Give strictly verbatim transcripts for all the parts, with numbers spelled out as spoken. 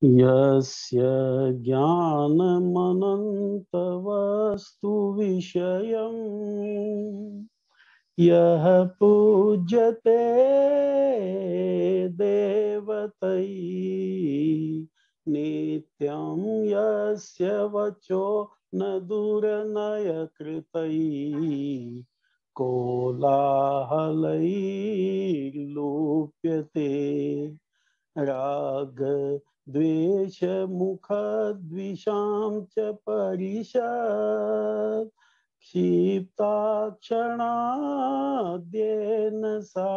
यस्य ज्ञानमनन्तवस्तु विषयम् यः पूज्यते देवतैः नित्यं यस्य वचो न दुर्नयकृतैः कोलाहलैर्लुप्यते राग द्वेष मुख द्विषां च परिषत् क्षिप्ताक्षणाद्येन सा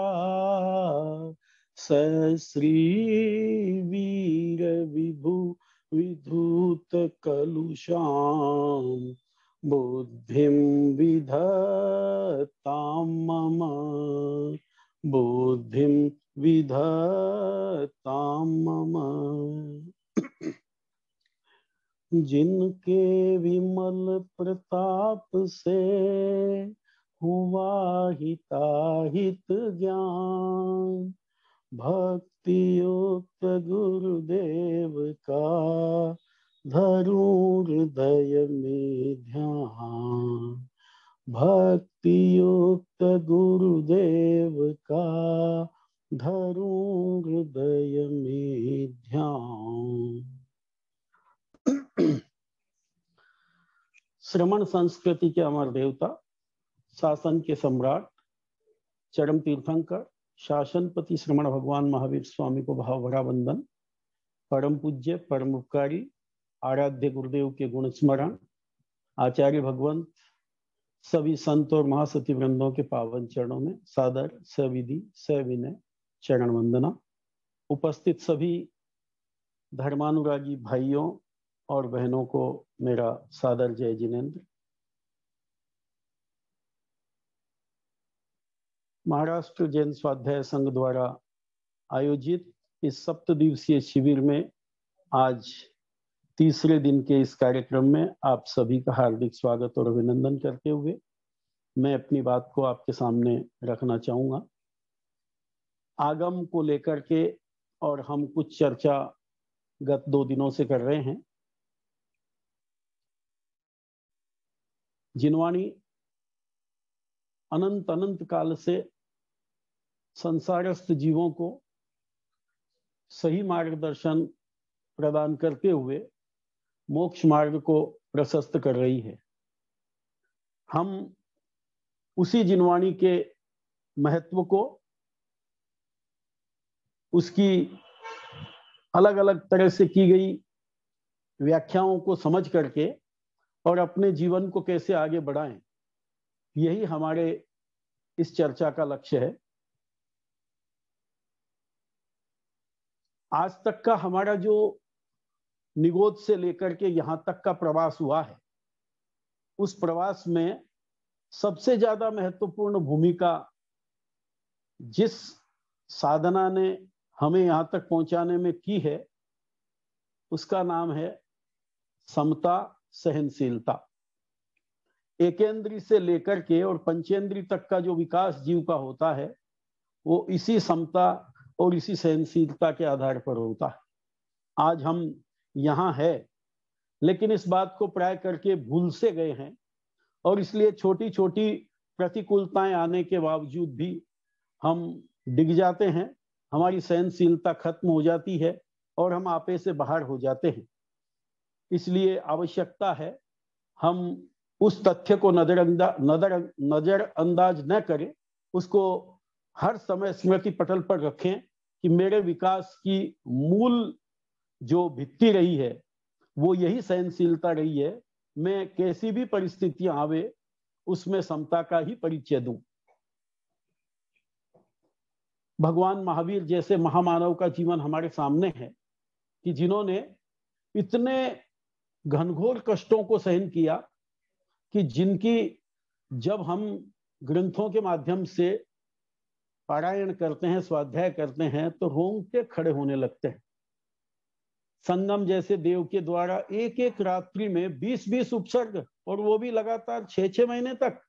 सश्रीवीर विभु विधूत कलुषां बुद्धिं विधत्तां मम बुद्धिं विधत्तां मम। जिनके विमल प्रताप से हुआ हिताहित ज्ञान भक्ति युक्त गुरुदेव का धरूं हृदय में ध्यान भक्ति युक्त गुरुदेव का धरूं हृदय में ध्यान। श्रमण संस्कृति के अमर देवता, शासन के सम्राट, चरम तीर्थंकर, शासनपति श्रमण भगवान महावीर स्वामी को भावभरा वंदन। परम पूज्य, परम उपकारी, आराध्य गुरुदेव के गुण स्मरण। आचार्य भगवंत, सभी संत और महासती वृंदों के पावन चरणों में सादर सविधि सविनय चरण वंदना। उपस्थित सभी धर्मानुरागी भाइयों और बहनों को मेरा सादर जय जिनेन्द्र। महाराष्ट्र जैन स्वाध्याय संघ द्वारा आयोजित इस सप्त दिवसीय शिविर में आज तीसरे दिन के इस कार्यक्रम में आप सभी का हार्दिक स्वागत और अभिनंदन करते हुए मैं अपनी बात को आपके सामने रखना चाहूंगा। आगम को लेकर के और हम कुछ चर्चा गत दो दिनों से कर रहे हैं। जिनवाणी अनंत अनंत काल से संसारस्थ जीवों को सही मार्गदर्शन प्रदान करते हुए मोक्ष मार्ग को प्रशस्त कर रही है। हम उसी जिनवाणी के महत्व को, उसकी अलग अलग तरह से की गई व्याख्याओं को समझ करके और अपने जीवन को कैसे आगे बढ़ाएं, यही हमारे इस चर्चा का लक्ष्य है। आज तक का हमारा जो निगोद से लेकर के यहां तक का प्रवास हुआ है, उस प्रवास में सबसे ज्यादा महत्वपूर्ण भूमिका जिस साधना ने हमें यहां तक पहुंचाने में की है, उसका नाम है समता, सहनशीलता। एकेंद्री से लेकर के और पंचेंद्री तक का जो विकास जीव का होता है, वो इसी समता और इसी सहनशीलता के आधार पर होता है। आज हम यहाँ है, लेकिन इस बात को प्राय करके भूल से गए हैं और इसलिए छोटी छोटी प्रतिकूलताएं आने के बावजूद भी हम डिग जाते हैं, हमारी सहनशीलता खत्म हो जाती है और हम आपे से बाहर हो जाते हैं। इसलिए आवश्यकता है हम उस तथ्य को नजरअंदाज नजर नजरअंदाज न करें, उसको हर समय स्मृति पटल पर रखें कि मेरे विकास की मूल जो भित्ति रही है वो यही सहनशीलता रही है। मैं कैसी भी परिस्थितियां आवे उसमें समता का ही परिचय दूं। भगवान महावीर जैसे महामानव का जीवन हमारे सामने है कि जिन्होंने इतने घनघोर कष्टों को सहन किया कि जिनकी जब हम ग्रंथों के माध्यम से पारायण करते हैं, स्वाध्याय करते हैं, तो रोंगटे खड़े होने लगते हैं। संगम जैसे देव के द्वारा एक एक रात्रि में बीस बीस उपसर्ग, और वो भी लगातार छह छह महीने तक,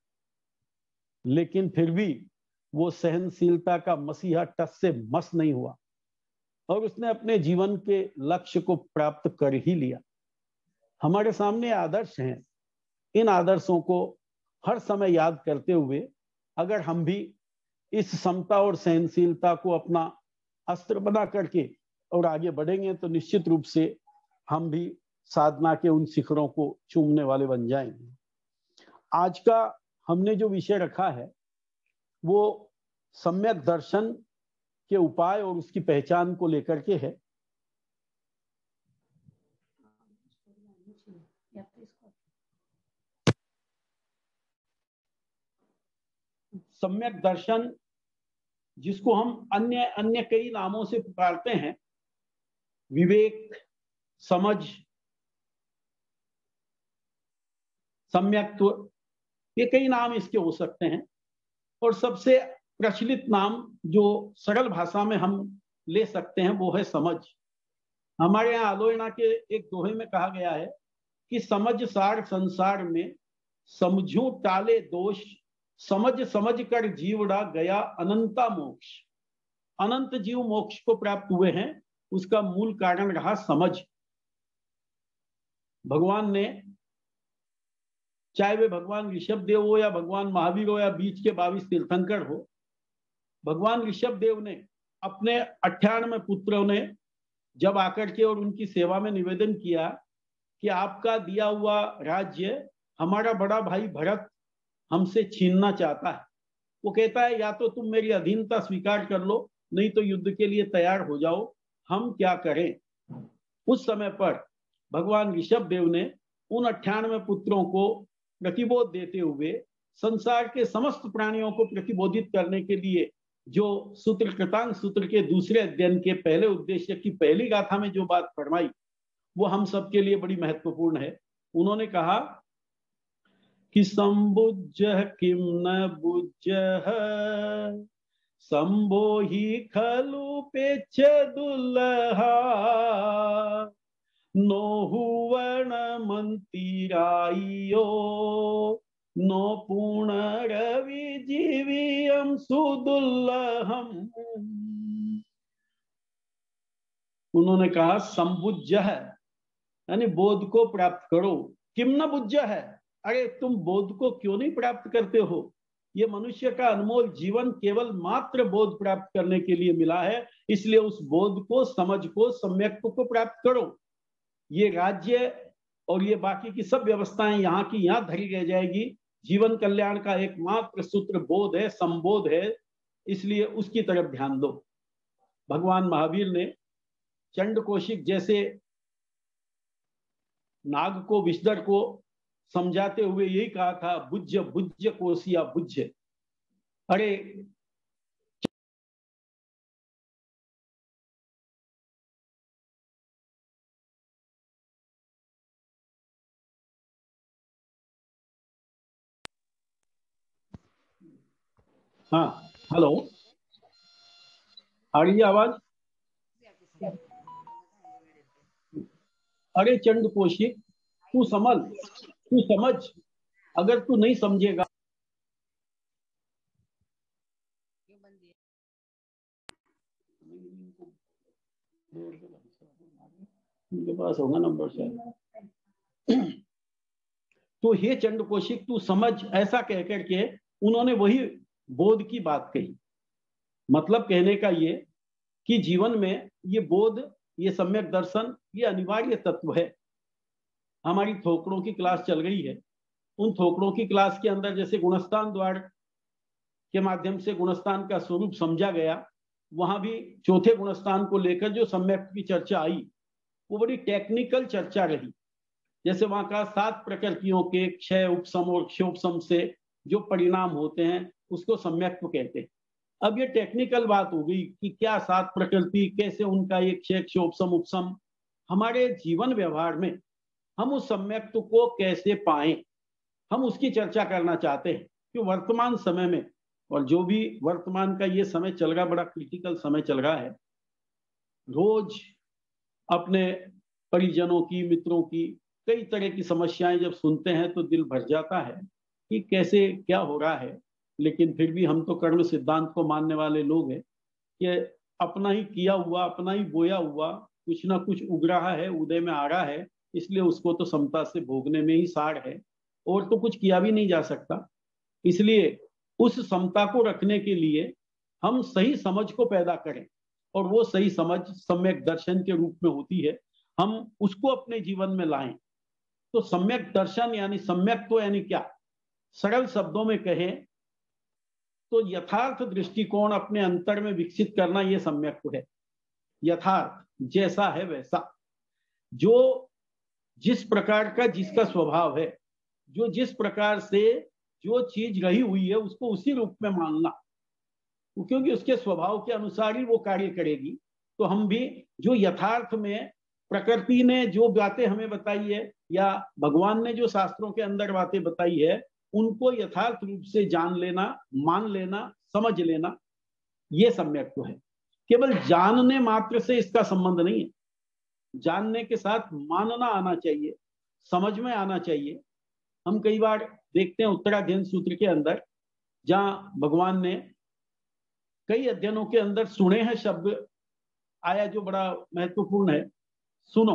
लेकिन फिर भी वो सहनशीलता का मसीहा टस से मस नहीं हुआ। और उसने अपने जीवन के लक्ष्य को प्राप्त कर ही लिया। हमारे सामने आदर्श हैं, इन आदर्शों को हर समय याद करते हुए अगर हम भी इस समता और सहनशीलता को अपना अस्त्र बना करके और आगे बढ़ेंगे तो निश्चित रूप से हम भी साधना के उन शिखरों को चूमने वाले बन जाएंगे। आज का हमने जो विषय रखा है वो सम्यक दर्शन के उपाय और उसकी पहचान को लेकर के है। सम्यक दर्शन, जिसको हम अन्य अन्य कई नामों से पुकारते हैं, विवेक, समझ, सम्यक्त्व, ये कई नाम इसके हो सकते हैं। और सबसे प्रचलित नाम जो सरल भाषा में हम ले सकते हैं वो है समझ। हमारे यहाँ आलोचना के एक दोहे में कहा गया है कि समझ सार संसार में समझू टाले दोष, समझ समझ कर जीवड़ा गया अनंता मोक्ष। अनंत जीव मोक्ष को प्राप्त हुए हैं, उसका मूल कारण रहा समझ। भगवान ने, चाहे वे भगवान ऋषभ देव हो या भगवान महावीर हो या बीच के बाईस तीर्थंकर हो, भगवान ऋषभ देव ने अपने अट्ठानवे पुत्रों ने जब आकर के और उनकी सेवा में निवेदन किया कि आपका दिया हुआ राज्य हमारा बड़ा भाई भरत हमसे छीनना चाहता है, वो कहता है या तो तुम मेरी अधीनता स्वीकार कर लो, नहीं तो युद्ध के लिए तैयार हो जाओ, हम क्या करें। उस समय पर भगवान ऋषभ देव ने उन अट्ठानवे पुत्रों को प्रतिबोध देते हुए संसार के समस्त प्राणियों को प्रतिबोधित करने के लिए जो सूत्र कृतांग सूत्र के दूसरे अध्ययन के पहले उद्देश्य की पहली गाथा में जो बात फरमाई वो हम सबके लिए बड़ी महत्वपूर्ण है। उन्होंने कहा कि संबुज्य किम न बुज्य संबोहि खलु पेच दुल्हा नोहुवन मंतिराइयो नो पूर्ण रवि जीवियम सुदुल्लहम। उन्होंने कहा संबुज्य है यानी बोध को प्राप्त करो। किम न बुज्य है, अरे तुम बोध को क्यों नहीं प्राप्त करते हो? ये मनुष्य का अनमोल जीवन केवल मात्र बोध प्राप्त करने के लिए मिला है, इसलिए उस बोध को, समझ को, सम्यक्त्व को प्राप्त करो। ये राज्य और ये बाकी की सब व्यवस्थाएं यहाँ की यहाँ धरी रह जाएगी। जीवन कल्याण का एकमात्र सूत्र बोध है, संबोध है, इसलिए उसकी तरफ ध्यान दो। भगवान महावीर ने चंड कौशिक जैसे नाग को, विषधर को समझाते हुए यही कहा था, बुज्य बुज्य कोसिया बुज्य। अरे हाँ, हेलो, आ रही है आवाज? अरे चंड कौशिक, तू समझ, तू समझ, अगर तू नहीं समझेगा उनके पास होगा नंबर शायद। तो हे चंड कौशिक तू समझ, ऐसा कह करके उन्होंने वही बोध की बात कही। मतलब कहने का ये कि जीवन में ये बोध, ये सम्यक दर्शन, ये अनिवार्य तत्व है। हमारी थोकड़ों की क्लास चल रही है, उन थोकड़ों की क्लास के अंदर जैसे गुणस्थान द्वार के माध्यम से गुणस्थान का स्वरूप समझा गया, वहां भी चौथे गुणस्थान को लेकर जो सम्यक की चर्चा आई वो बड़ी टेक्निकल चर्चा रही। जैसे वहां का सात प्रकृतियों के क्षय, उपशम और क्षोपशम से जो परिणाम होते हैं उसको सम्यक्त्व कहते हैं। अब ये टेक्निकल बात हो गई कि क्या सात प्रकृति, कैसे उनका एक क्षय, क्षोपशम, उपशम। हमारे जीवन व्यवहार में हम उस सम्यक्त्व को कैसे पाएं, हम उसकी चर्चा करना चाहते हैं कि वर्तमान समय में, और जो भी वर्तमान का ये समय चल रहा, बड़ा क्रिटिकल समय चल रहा है। रोज अपने परिजनों की, मित्रों की कई तरह की समस्याएं जब सुनते हैं तो दिल भर जाता है कि कैसे क्या हो रहा है। लेकिन फिर भी हम तो कर्म सिद्धांत को मानने वाले लोग हैं कि अपना ही किया हुआ, अपना ही बोया हुआ कुछ ना कुछ उग रहा है, उदय में आ रहा है, इसलिए उसको तो समता से भोगने में ही सार है, और तो कुछ किया भी नहीं जा सकता। इसलिए उस समता को रखने के लिए हम सही समझ को पैदा करें, और वो सही समझ सम्यक दर्शन के रूप में होती है, हम उसको अपने जीवन में लाएं। तो सम्यक दर्शन यानी सम्यक तो यानी क्या, सरल शब्दों में कहें तो यथार्थ दृष्टिकोण अपने अंतर में विकसित करना, यह सम्यक है। यथार्थ जैसा है वैसा, जो जिस प्रकार का जिसका स्वभाव है, जो जिस प्रकार से जो चीज रही हुई है उसको उसी रूप में मानना, क्योंकि उसके स्वभाव के अनुसार ही वो कार्य करेगी। तो हम भी जो यथार्थ में प्रकृति ने जो बातें हमें बताई है, या भगवान ने जो शास्त्रों के अंदर बातें बताई है, उनको यथार्थ रूप से जान लेना, मान लेना, समझ लेना, ये सम्यक है। केवल जानने मात्र से इसका संबंध नहीं है, जानने के साथ मानना आना चाहिए, समझ में आना चाहिए। हम कई बार देखते हैं उत्तराध्ययन सूत्र के अंदर, जहां भगवान ने कई अध्ययनों के अंदर सुने हैं शब्द आया जो बड़ा महत्वपूर्ण है, सुनो,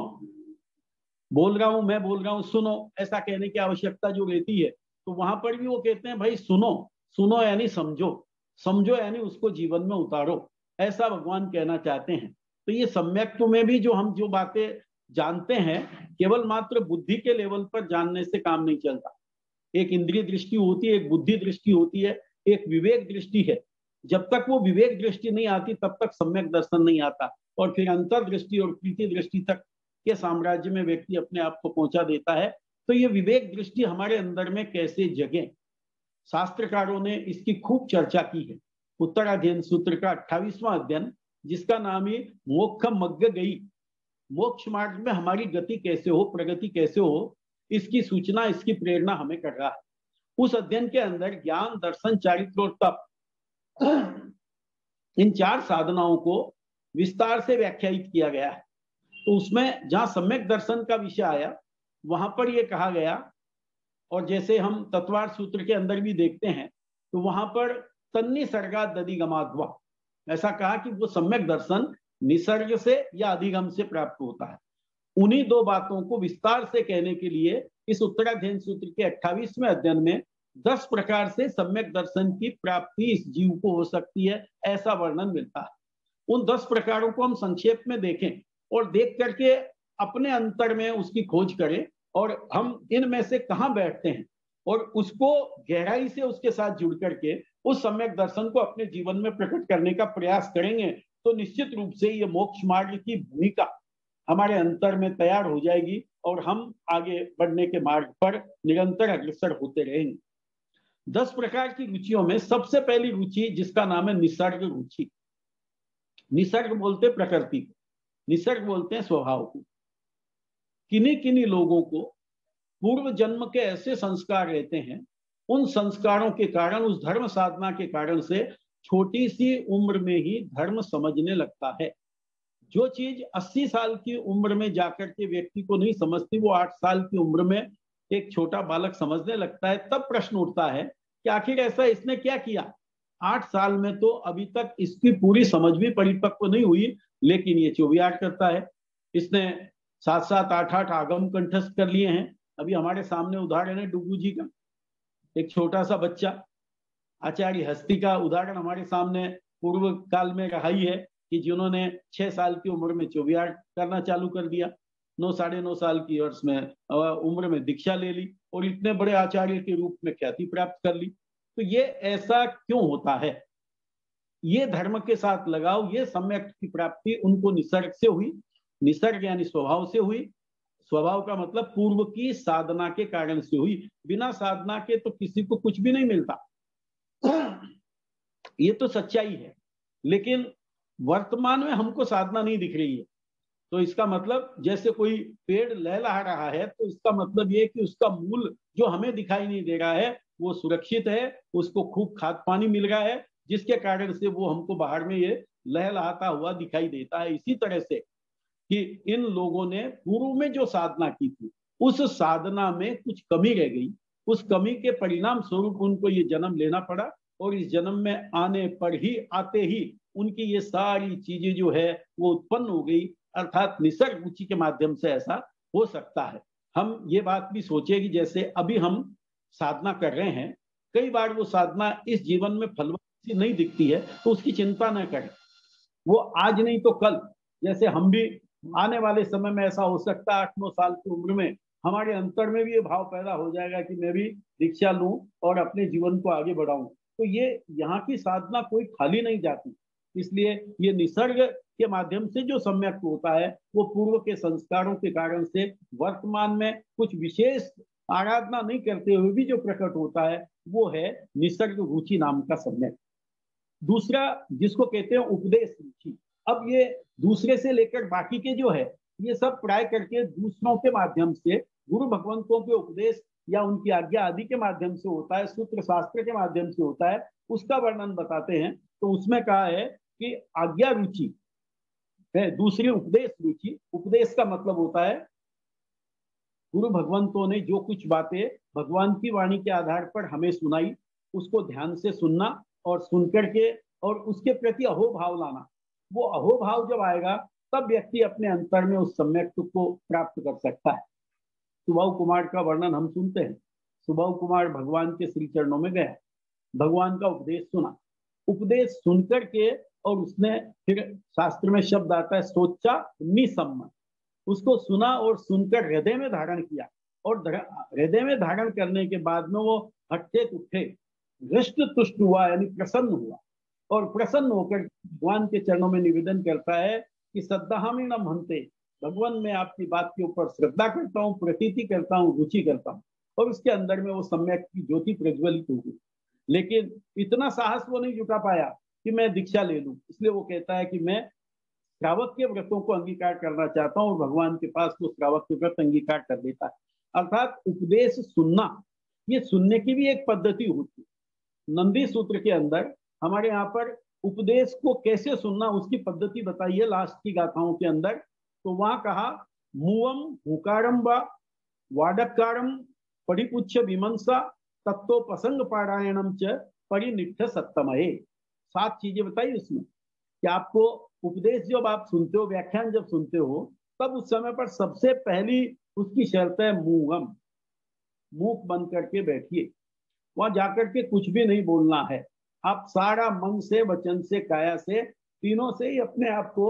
बोल रहा हूं मैं, बोल रहा हूं सुनो, ऐसा कहने की आवश्यकता जो रहती है, तो वहां पर भी वो कहते हैं भाई सुनो, सुनो यानी समझो, समझो यानी उसको जीवन में उतारो, ऐसा भगवान कहना चाहते हैं। तो ये सम्यक्त्व में भी जो हम जो बातें जानते हैं, केवल मात्र बुद्धि के लेवल पर जानने से काम नहीं चलता। एक इंद्रिय दृष्टि होती है, एक बुद्धि दृष्टि होती है, एक विवेक दृष्टि है। जब तक वो विवेक दृष्टि नहीं आती तब तक सम्यक दर्शन नहीं आता, और फिर अंतर दृष्टि और प्रीति दृष्टि तक के साम्राज्य में व्यक्ति अपने आप को पहुंचा देता है। तो ये विवेक दृष्टि हमारे अंदर में कैसे जगे, शास्त्रकारों ने इसकी खूब चर्चा की है। उत्तराध्ययन सूत्र का अट्ठाईसवां अध्ययन, जिसका नाम है मोक्ष मग्ग गई, मोक्ष मार्ग में हमारी गति कैसे हो, प्रगति कैसे हो, इसकी सूचना, इसकी प्रेरणा हमें कर रहा है। उस अध्ययन के अंदर ज्ञान, दर्शन, चारित्र और तप, इन चार साधनाओं को विस्तार से व्याख्यायित किया गया है। तो उसमें जहां सम्यक दर्शन का विषय आया, वहां पर यह कहा गया, और जैसे हम तत्वार्थ सूत्र के अंदर भी देखते हैं, तो वहां पर तन्निसर्गाद अधिगमाद्वा, ऐसा कहा कि वो सम्यक दर्शन निसर्ग से या अधिगम से प्राप्त होता है। उन्हीं दो बातों को विस्तार से कहने के लिए इस उत्तराध्ययन सूत्र के अट्ठाईसवें अध्ययन में दस प्रकार से सम्यक दर्शन की प्राप्ति इस जीव को हो सकती है, ऐसा वर्णन मिलता है। उन दस प्रकारों को हम संक्षेप में देखें और देख करके अपने अंतर में उसकी खोज करें, और हम इनमें से कहां बैठते हैं, और उसको गहराई से उसके साथ जुड़ करके उस सम्यक दर्शन को अपने जीवन में प्रकट करने का प्रयास करेंगे, तो निश्चित रूप से ये मोक्ष मार्ग की भूमिका हमारे अंतर में तैयार हो जाएगी, और हम आगे बढ़ने के मार्ग पर निरंतर अग्रसर होते रहेंगे। दस प्रकार की रुचियों में सबसे पहली रुचि, जिसका नाम है निसर्ग रुचि। निसर्ग बोलते प्रकृति को, निसर्ग बोलते हैं स्वभाव को। किन्हीं किन्हीं लोगों को पूर्व जन्म के ऐसे संस्कार रहते हैं, उन संस्कारों के कारण, उस धर्म साधना के कारण से छोटी सी उम्र में ही धर्म समझने लगता है। जो चीज अस्सी साल की उम्र में जाकर के व्यक्ति को नहीं समझती, वो आठ साल की उम्र में एक छोटा बालक समझने लगता है। तब प्रश्न उठता है कि आखिर ऐसा इसने क्या किया। आठ साल में तो अभी तक इसकी पूरी समझ भी परिपक्व नहीं हुई, लेकिन ये चौबियार करता है। इसने सात सात आठ आठ आगम कंठस्थ कर लिए हैं। अभी हमारे सामने उदाहरण है डुगू जी का, एक छोटा सा बच्चा। आचार्य हस्ती का उदाहरण हमारे सामने पूर्व काल में रहा ही है, कि जिन्होंने छह साल की उम्र में चौबियार करना चालू कर दिया, नौ साढ़े नौ साल की वर्ष में उम्र में दीक्षा ले ली, और इतने बड़े आचार्य के रूप में ख्याति प्राप्त कर ली। तो ये ऐसा क्यों होता है? ये धर्म के साथ लगाव, ये सम्यक की प्राप्ति उनको निसर्ग से हुई। निसर्ग यानी स्वभाव से हुई। स्वभाव का मतलब पूर्व की साधना के कारण से हुई। बिना साधना के तो किसी को कुछ भी नहीं मिलता, ये तो सच्चाई है। लेकिन वर्तमान में हमको साधना नहीं दिख रही है, तो इसका मतलब जैसे कोई पेड़ लहलहा रहा है, तो इसका मतलब ये कि उसका मूल जो हमें दिखाई नहीं दे रहा है वो सुरक्षित है, उसको खूब खाद पानी मिल रहा है, जिसके कारण से वो हमको बाहर में ये लहलहाता हुआ दिखाई देता है। इसी तरह से कि इन लोगों ने पूर्व में जो साधना की थी, उस साधना में कुछ कमी रह गई। उस कमी के परिणाम स्वरूप उनको ये जन्म लेना पड़ा, और इस जन्म में आने पर ही आते ही उनकी ये सारी चीजें जो है वो उत्पन्न हो गई, अर्थात निसर्ग रुचि के माध्यम से ऐसा हो सकता है। हम ये बात भी सोचे कि जैसे अभी हम साधना कर रहे हैं, कई बार वो साधना इस जीवन में फलवती नहीं दिखती है, तो उसकी चिंता न करें। वो आज नहीं तो कल, जैसे हम भी आने वाले समय में ऐसा हो सकता है, आठ नौ साल की उम्र में हमारे अंतर में भी ये भाव पैदा हो जाएगा कि मैं भी दीक्षा लूं और अपने जीवन को आगे बढ़ाऊं। तो ये यहाँ की साधना कोई खाली नहीं जाती, इसलिए ये निसर्ग के माध्यम से जो सम्यक होता है वो पूर्व के संस्कारों के कारण से वर्तमान में कुछ विशेष आराधना नहीं करते हुए भी जो प्रकट होता है वो है निसर्ग रुचि नाम का सम्यक। दूसरा जिसको कहते हैं उपदेश रुचि। अब ये दूसरे से लेकर बाकी के जो है ये सब प्राय करके दूसरों के माध्यम से, गुरु भगवंतों के उपदेश या उनकी आज्ञा आदि के माध्यम से होता है, सूत्र शास्त्र के माध्यम से होता है, उसका वर्णन बताते हैं। तो उसमें कहा है कि आज्ञा रुचि है, दूसरी उपदेश रुचि। उपदेश का मतलब होता है गुरु भगवंतों ने जो कुछ बातें भगवान की वाणी के आधार पर हमें सुनाई, उसको ध्यान से सुनना और सुनकर के और उसके प्रति अहोभाव लाना। वो अहोभाव जब आएगा तब व्यक्ति अपने अंतर में उस सम्यक्त्व को प्राप्त कर सकता है। सुबाहु कुमार का वर्णन हम सुनते हैं। सुबाहु कुमार भगवान के श्री चरणों में गया, भगवान का उपदेश सुना, उपदेश सुनकर के और उसने फिर शास्त्र में शब्द आता है सोचा निसम्मन, उसको सुना और सुनकर हृदय में धारण किया, और हृदय में धारण करने के बाद में वो हट्टे उठे, हृष्ट तुष्ट हुआ यानी प्रसन्न हुआ, और प्रसन्न होकर भगवान के चरणों में निवेदन करता है कि सद्दाहमी न मनते, भगवान मैं आपकी बात के ऊपर श्रद्धा करता हूँ, प्रतीति करता हूँ, रुचि करता हूँ। और उसके अंदर में वो सम्यक की ज्योति प्रज्वलित हो गई। लेकिन इतना साहस वो नहीं जुटा पाया कि मैं दीक्षा ले लूं, इसलिए वो कहता है कि मैं श्रावक के व्रतों को अंगीकार करना चाहता हूँ, और भगवान के पास वो श्रावक के व्रत अंगीकार कर देता है। अर्थात उपदेश सुनना, ये सुनने की भी एक पद्धति होती है। नंदी सूत्र के अंदर हमारे यहाँ पर उपदेश को कैसे सुनना उसकी पद्धति बताई है लास्ट की गाथाओं के अंदर। तो वहां कहा मुवम हुकारम व वाडकारम परिपुच्छ विमंसा तत्व प्रसंग पारायणम च परिनिष्ठ सत्तमये। सात चीजें बताई उसमें कि आपको उपदेश जब आप सुनते हो, व्याख्यान जब सुनते हो, तब उस समय पर सबसे पहली उसकी शर्त है मुवम, मुख बंद करके बैठिए, वहां जाकर के कुछ भी नहीं बोलना है। आप सारा मन से, वचन से, काया से, तीनों से ही अपने आप को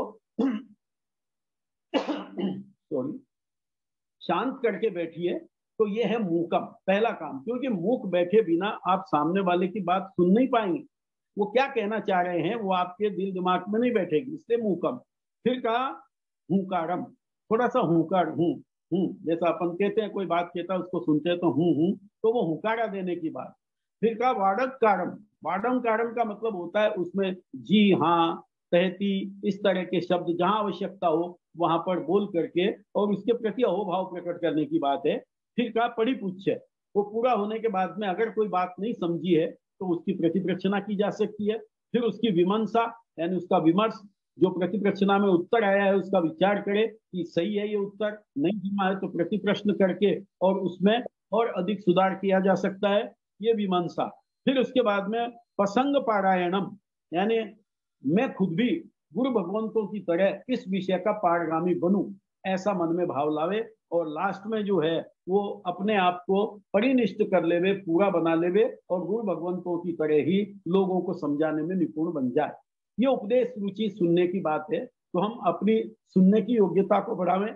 सॉरी शांत करके बैठिए। तो ये है मूकम, पहला काम, क्योंकि मूक बैठे बिना आप सामने वाले की बात सुन नहीं पाएंगे, वो क्या कहना चाह रहे हैं वो आपके दिल दिमाग में नहीं बैठेगी, इसलिए मूकम। फिर कहा हुंकारम, थोड़ा सा हुंकार, हूं हूं जैसा अपन कहते हैं, कोई बात कहता है उसको सुनते हैं तो हूं हूं, तो वो हुंकारा देने की बात। फिर कहा वाडक कारम, वाडम कारम का मतलब होता है उसमें जी हाँ, तहती, इस तरह के शब्द जहां आवश्यकता हो वहां पर बोल करके और उसके प्रति अहोभाव प्रकट करने की बात है। फिर कहा परिपुच्छ, वो पूरा होने के बाद में अगर कोई बात नहीं समझी है तो उसकी प्रतिप्रक्षना की जा सकती है। फिर उसकी विमर्शा यानी उसका विमर्श, जो प्रतिप्रक्षना में उत्तर आया है उसका विचार करे कि सही है ये उत्तर, नहीं जमा है तो प्रति प्रश्न करके और उसमें और अधिक सुधार किया जा सकता है, ये विमर्शा। फिर उसके बाद में प्रसंग पारायणम, यानी मैं खुद भी गुरु भगवंतों की तरह इस विषय का पारगामी बनूं, ऐसा मन में भाव लावे, और लास्ट में जो है वो अपने आप को परिनिष्ठ कर लेवे, पूरा बना लेवे, और गुरु भगवंतों की तरह ही लोगों को समझाने में निपुण बन जाए। ये उपदेश रुचि सुनने की बात है। तो हम अपनी सुनने की योग्यता को बढ़ावें।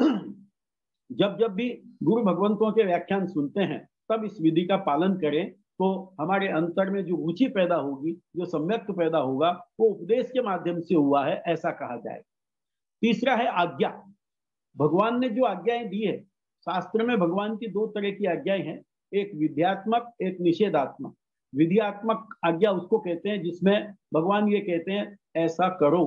जब जब भी गुरु भगवंतों के व्याख्यान सुनते हैं तब इस विधि का पालन करें, तो हमारे अंतर में जो रुचि पैदा होगी, जो सम्यक्त पैदा होगा, वो उपदेश के माध्यम से हुआ है, ऐसा कहा जाए। तीसरा है आज्ञा। भगवान ने जो आज्ञाएं दी है, शास्त्र में भगवान की दो तरह की आज्ञाएं हैं, एक विध्यात्मक, एक निषेधात्मक। विधियात्मक आज्ञा उसको कहते हैं जिसमें भगवान ये कहते हैं ऐसा करो,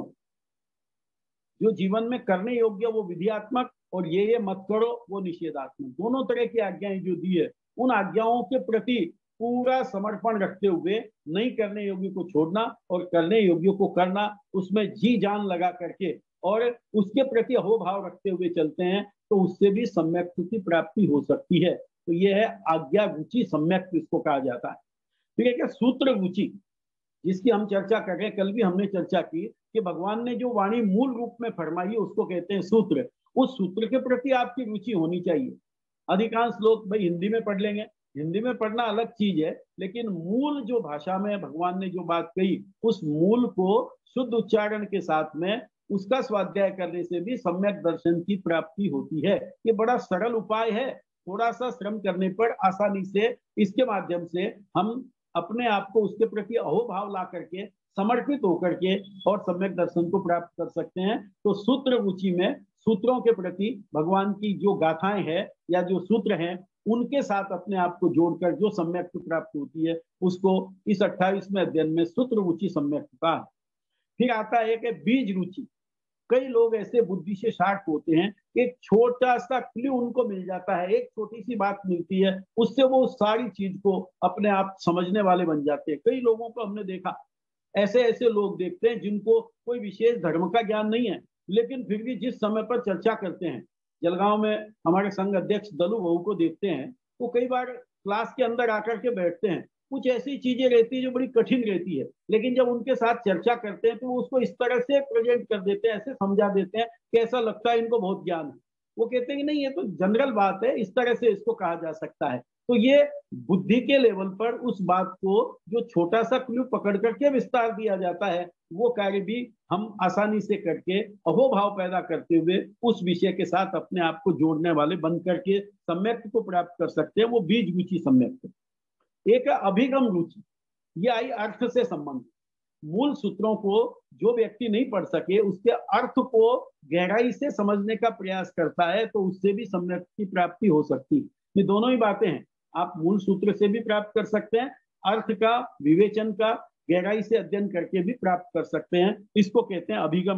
जो जीवन में करने योग्य वो विधियात्मक, और ये ये मत करो वो निषेधात्मक। दोनों तरह की आज्ञाएं जो दी है, उन आज्ञाओं के प्रति पूरा समर्पण रखते हुए नहीं करने योग्य को छोड़ना और करने योग्य को करना, उसमें जी जान लगा करके और उसके प्रति अहोभाव रखते हुए चलते हैं, तो उससे भी सम्यक्त्व की प्राप्ति हो सकती है। तो यह है आज्ञा रुचि सम्यक्त्व, इसको कहा जाता है। फिर एक है सूत्र रुचि, जिसकी हम चर्चा कर रहे हैं, कल भी हमने चर्चा की कि भगवान ने जो वाणी मूल रूप में फरमाई है उसको कहते हैं सूत्र। उस सूत्र के प्रति आपकी रुचि होनी चाहिए। अधिकांश लोग भाई हिंदी में पढ़ लेंगे, हिंदी में पढ़ना अलग चीज है, लेकिन मूल जो भाषा में भगवान ने जो बात कही उस मूल को शुद्ध उच्चारण के साथ में उसका स्वाध्याय करने से भी सम्यक दर्शन की प्राप्ति होती है। ये बड़ा सरल उपाय है, थोड़ा सा श्रम करने पर आसानी से इसके माध्यम से हम अपने आप को उसके प्रति अहोभाव ला करके समर्पित होकर के और सम्यक दर्शन को प्राप्त कर सकते हैं। तो सूत्र रुचि में सूत्रों के प्रति भगवान की जो गाथाएं हैं या जो सूत्र हैं उनके साथ अपने आप को जोड़कर जो सम्यक प्राप्त होती है उसको इस अट्ठाईसवें अध्ययन में सूत्र रुचि सम्यक का। फिर आता है एक बीज रुचि। कई लोग ऐसे बुद्धि से शार्प होते हैं, एक छोटा सा क्लू उनको मिल जाता है, एक छोटी सी बात मिलती है, उससे वो सारी चीज को अपने आप समझने वाले बन जाते हैं। कई लोगों को हमने देखा, ऐसे ऐसे लोग देखते हैं जिनको कोई विशेष धर्म का ज्ञान नहीं है, लेकिन फिर भी जिस समय पर चर्चा करते हैं, जलगांव में हमारे संघ अध्यक्ष दलू बहू को देखते हैं, वो कई बार क्लास के अंदर आकर के बैठते हैं, कुछ ऐसी चीजें रहती है जो बड़ी कठिन रहती है, लेकिन जब उनके साथ चर्चा करते हैं तो वो उसको इस तरह से प्रेजेंट कर देते हैं, ऐसे समझा देते हैं कि ऐसा लगता है इनको बहुत ज्ञान है। वो कहते हैं कि नहीं, ये तो जनरल बात है, इस तरह से इसको कहा जा सकता है। तो ये बुद्धि के लेवल पर उस बात को जो छोटा सा क्लू पकड़ करके विस्तार दिया जाता है, वो कार्य भी हम आसानी से करके अहोभाव पैदा करते हुए उस विषय के साथ अपने आप को जोड़ने वाले बन करके सम्यक को प्राप्त कर सकते हैं। वो बीज रुचि सम्यक। एक अभिगम रुचि, ये आई अर्थ से संबंधित। मूल सूत्रों को जो व्यक्ति नहीं पढ़ सके उसके अर्थ को गहराई से समझने का प्रयास करता है तो उससे भी सम्यक की प्राप्ति हो सकती है। ये दोनों ही बातें हैं, आप मूल सूत्र से भी प्राप्त कर सकते हैं, अर्थ का विवेचन का गहराई से अध्ययन करके भी प्राप्त कर सकते हैं। इसको कहते हैं अभिगम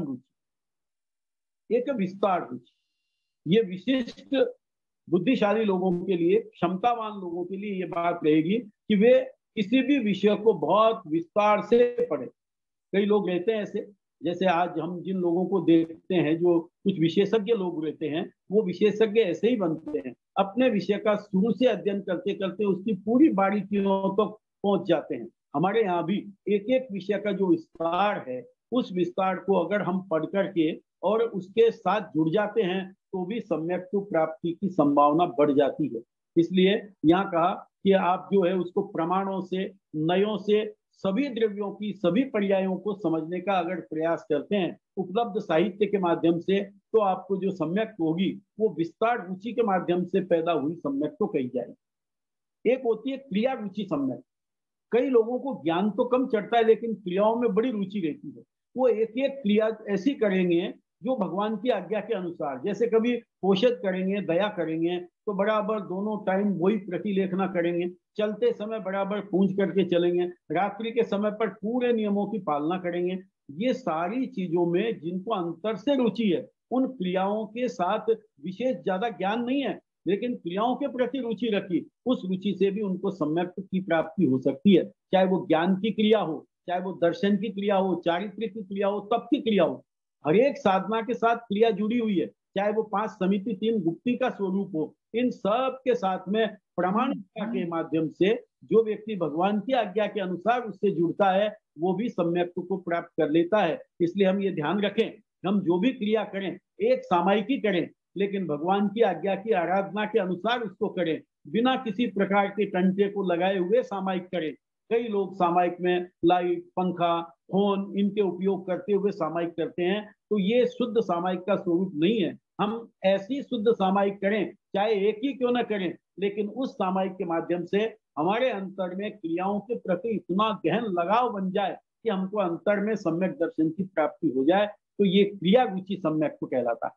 रुचि। एक विस्तार रुचि, ये विशिष्ट बुद्धिशाली लोगों के लिए, क्षमतावान लोगों के लिए ये बात रहेगी कि वे किसी भी विषय को बहुत विस्तार से पढ़े। कई लोग रहते हैं ऐसे, जैसे आज हम जिन लोगों को देखते हैं जो कुछ विशेषज्ञ लोग रहते हैं, वो विशेषज्ञ ऐसे ही बनते हैं, अपने विषय का शुरू से अध्ययन करते करते उसकी पूरी बारीकियों तक तो पहुंच जाते हैं। हमारे यहाँ भी एक एक विषय का जो विस्तार है, उस विस्तार को अगर हम पढ़ करके और उसके साथ जुड़ जाते हैं तो भी सम्यक प्राप्ति की संभावना बढ़ जाती है। इसलिए यहाँ कहा कि आप जो है उसको प्रमाणों से, नयों से, सभी द्रव्यों की सभी पर्यायों को समझने का अगर प्रयास करते हैं उपलब्ध साहित्य के माध्यम से, तो आपको जो सम्यक होगी वो विस्तार रुचि के माध्यम से पैदा हुई सम्यक तो कही जाएगी। एक होती है क्रिया रुचि सम्यक। कई लोगों को ज्ञान तो कम चढ़ता है लेकिन क्रियाओं में बड़ी रुचि रहती है। वो एक एक क्रिया ऐसी करेंगे जो भगवान की आज्ञा के अनुसार, जैसे कभी पोषद करेंगे, दया करेंगे तो बराबर दोनों टाइम वही प्रतिलेखना करेंगे, चलते समय बराबर पूंछ करके चलेंगे, रात्रि के समय पर पूरे नियमों की पालना करेंगे। ये सारी चीजों में जिनको अंतर से रुचि है, उन क्रियाओं के साथ विशेष ज्यादा ज्ञान नहीं है लेकिन क्रियाओं के प्रति रुचि रखी, उस रुचि से भी उनको सम्यक की प्राप्ति हो सकती है। चाहे वो ज्ञान की क्रिया हो, चाहे वो दर्शन की क्रिया हो, चारित्र्य की क्रिया हो, तप की क्रिया हो, हर एक साधना के साथ क्रिया जुड़ी हुई है। चाहे वो पांच समिति तीन गुप्ती का स्वरूप हो, इन सब के साथ में प्रमाणिकता के माध्यम से जो व्यक्ति भगवान की आज्ञा के अनुसार उससे जुड़ता है वो भी सम्यक को प्राप्त कर लेता है। इसलिए हम ये ध्यान रखें, हम जो भी क्रिया करें एक सामायिकी करें, लेकिन भगवान की आज्ञा की आराधना के अनुसार उसको करें, बिना किसी प्रकार के टंटे को लगाए हुए सामायिक करें। कई लोग सामायिक में लाइट, पंखा, फोन इनके उपयोग करते हुए सामायिक करते हैं, तो ये शुद्ध सामायिक का स्वरूप नहीं है। हम ऐसी शुद्ध सामायिक करें, चाहे एक ही क्यों ना करें, लेकिन उस सामायिक के माध्यम से हमारे अंतर में क्रियाओं के प्रति इतना गहन लगाव बन जाए कि हमको अंतर में सम्यक दर्शन की प्राप्ति हो जाए, तो ये क्रिया रुचि सम्यक को कहलाता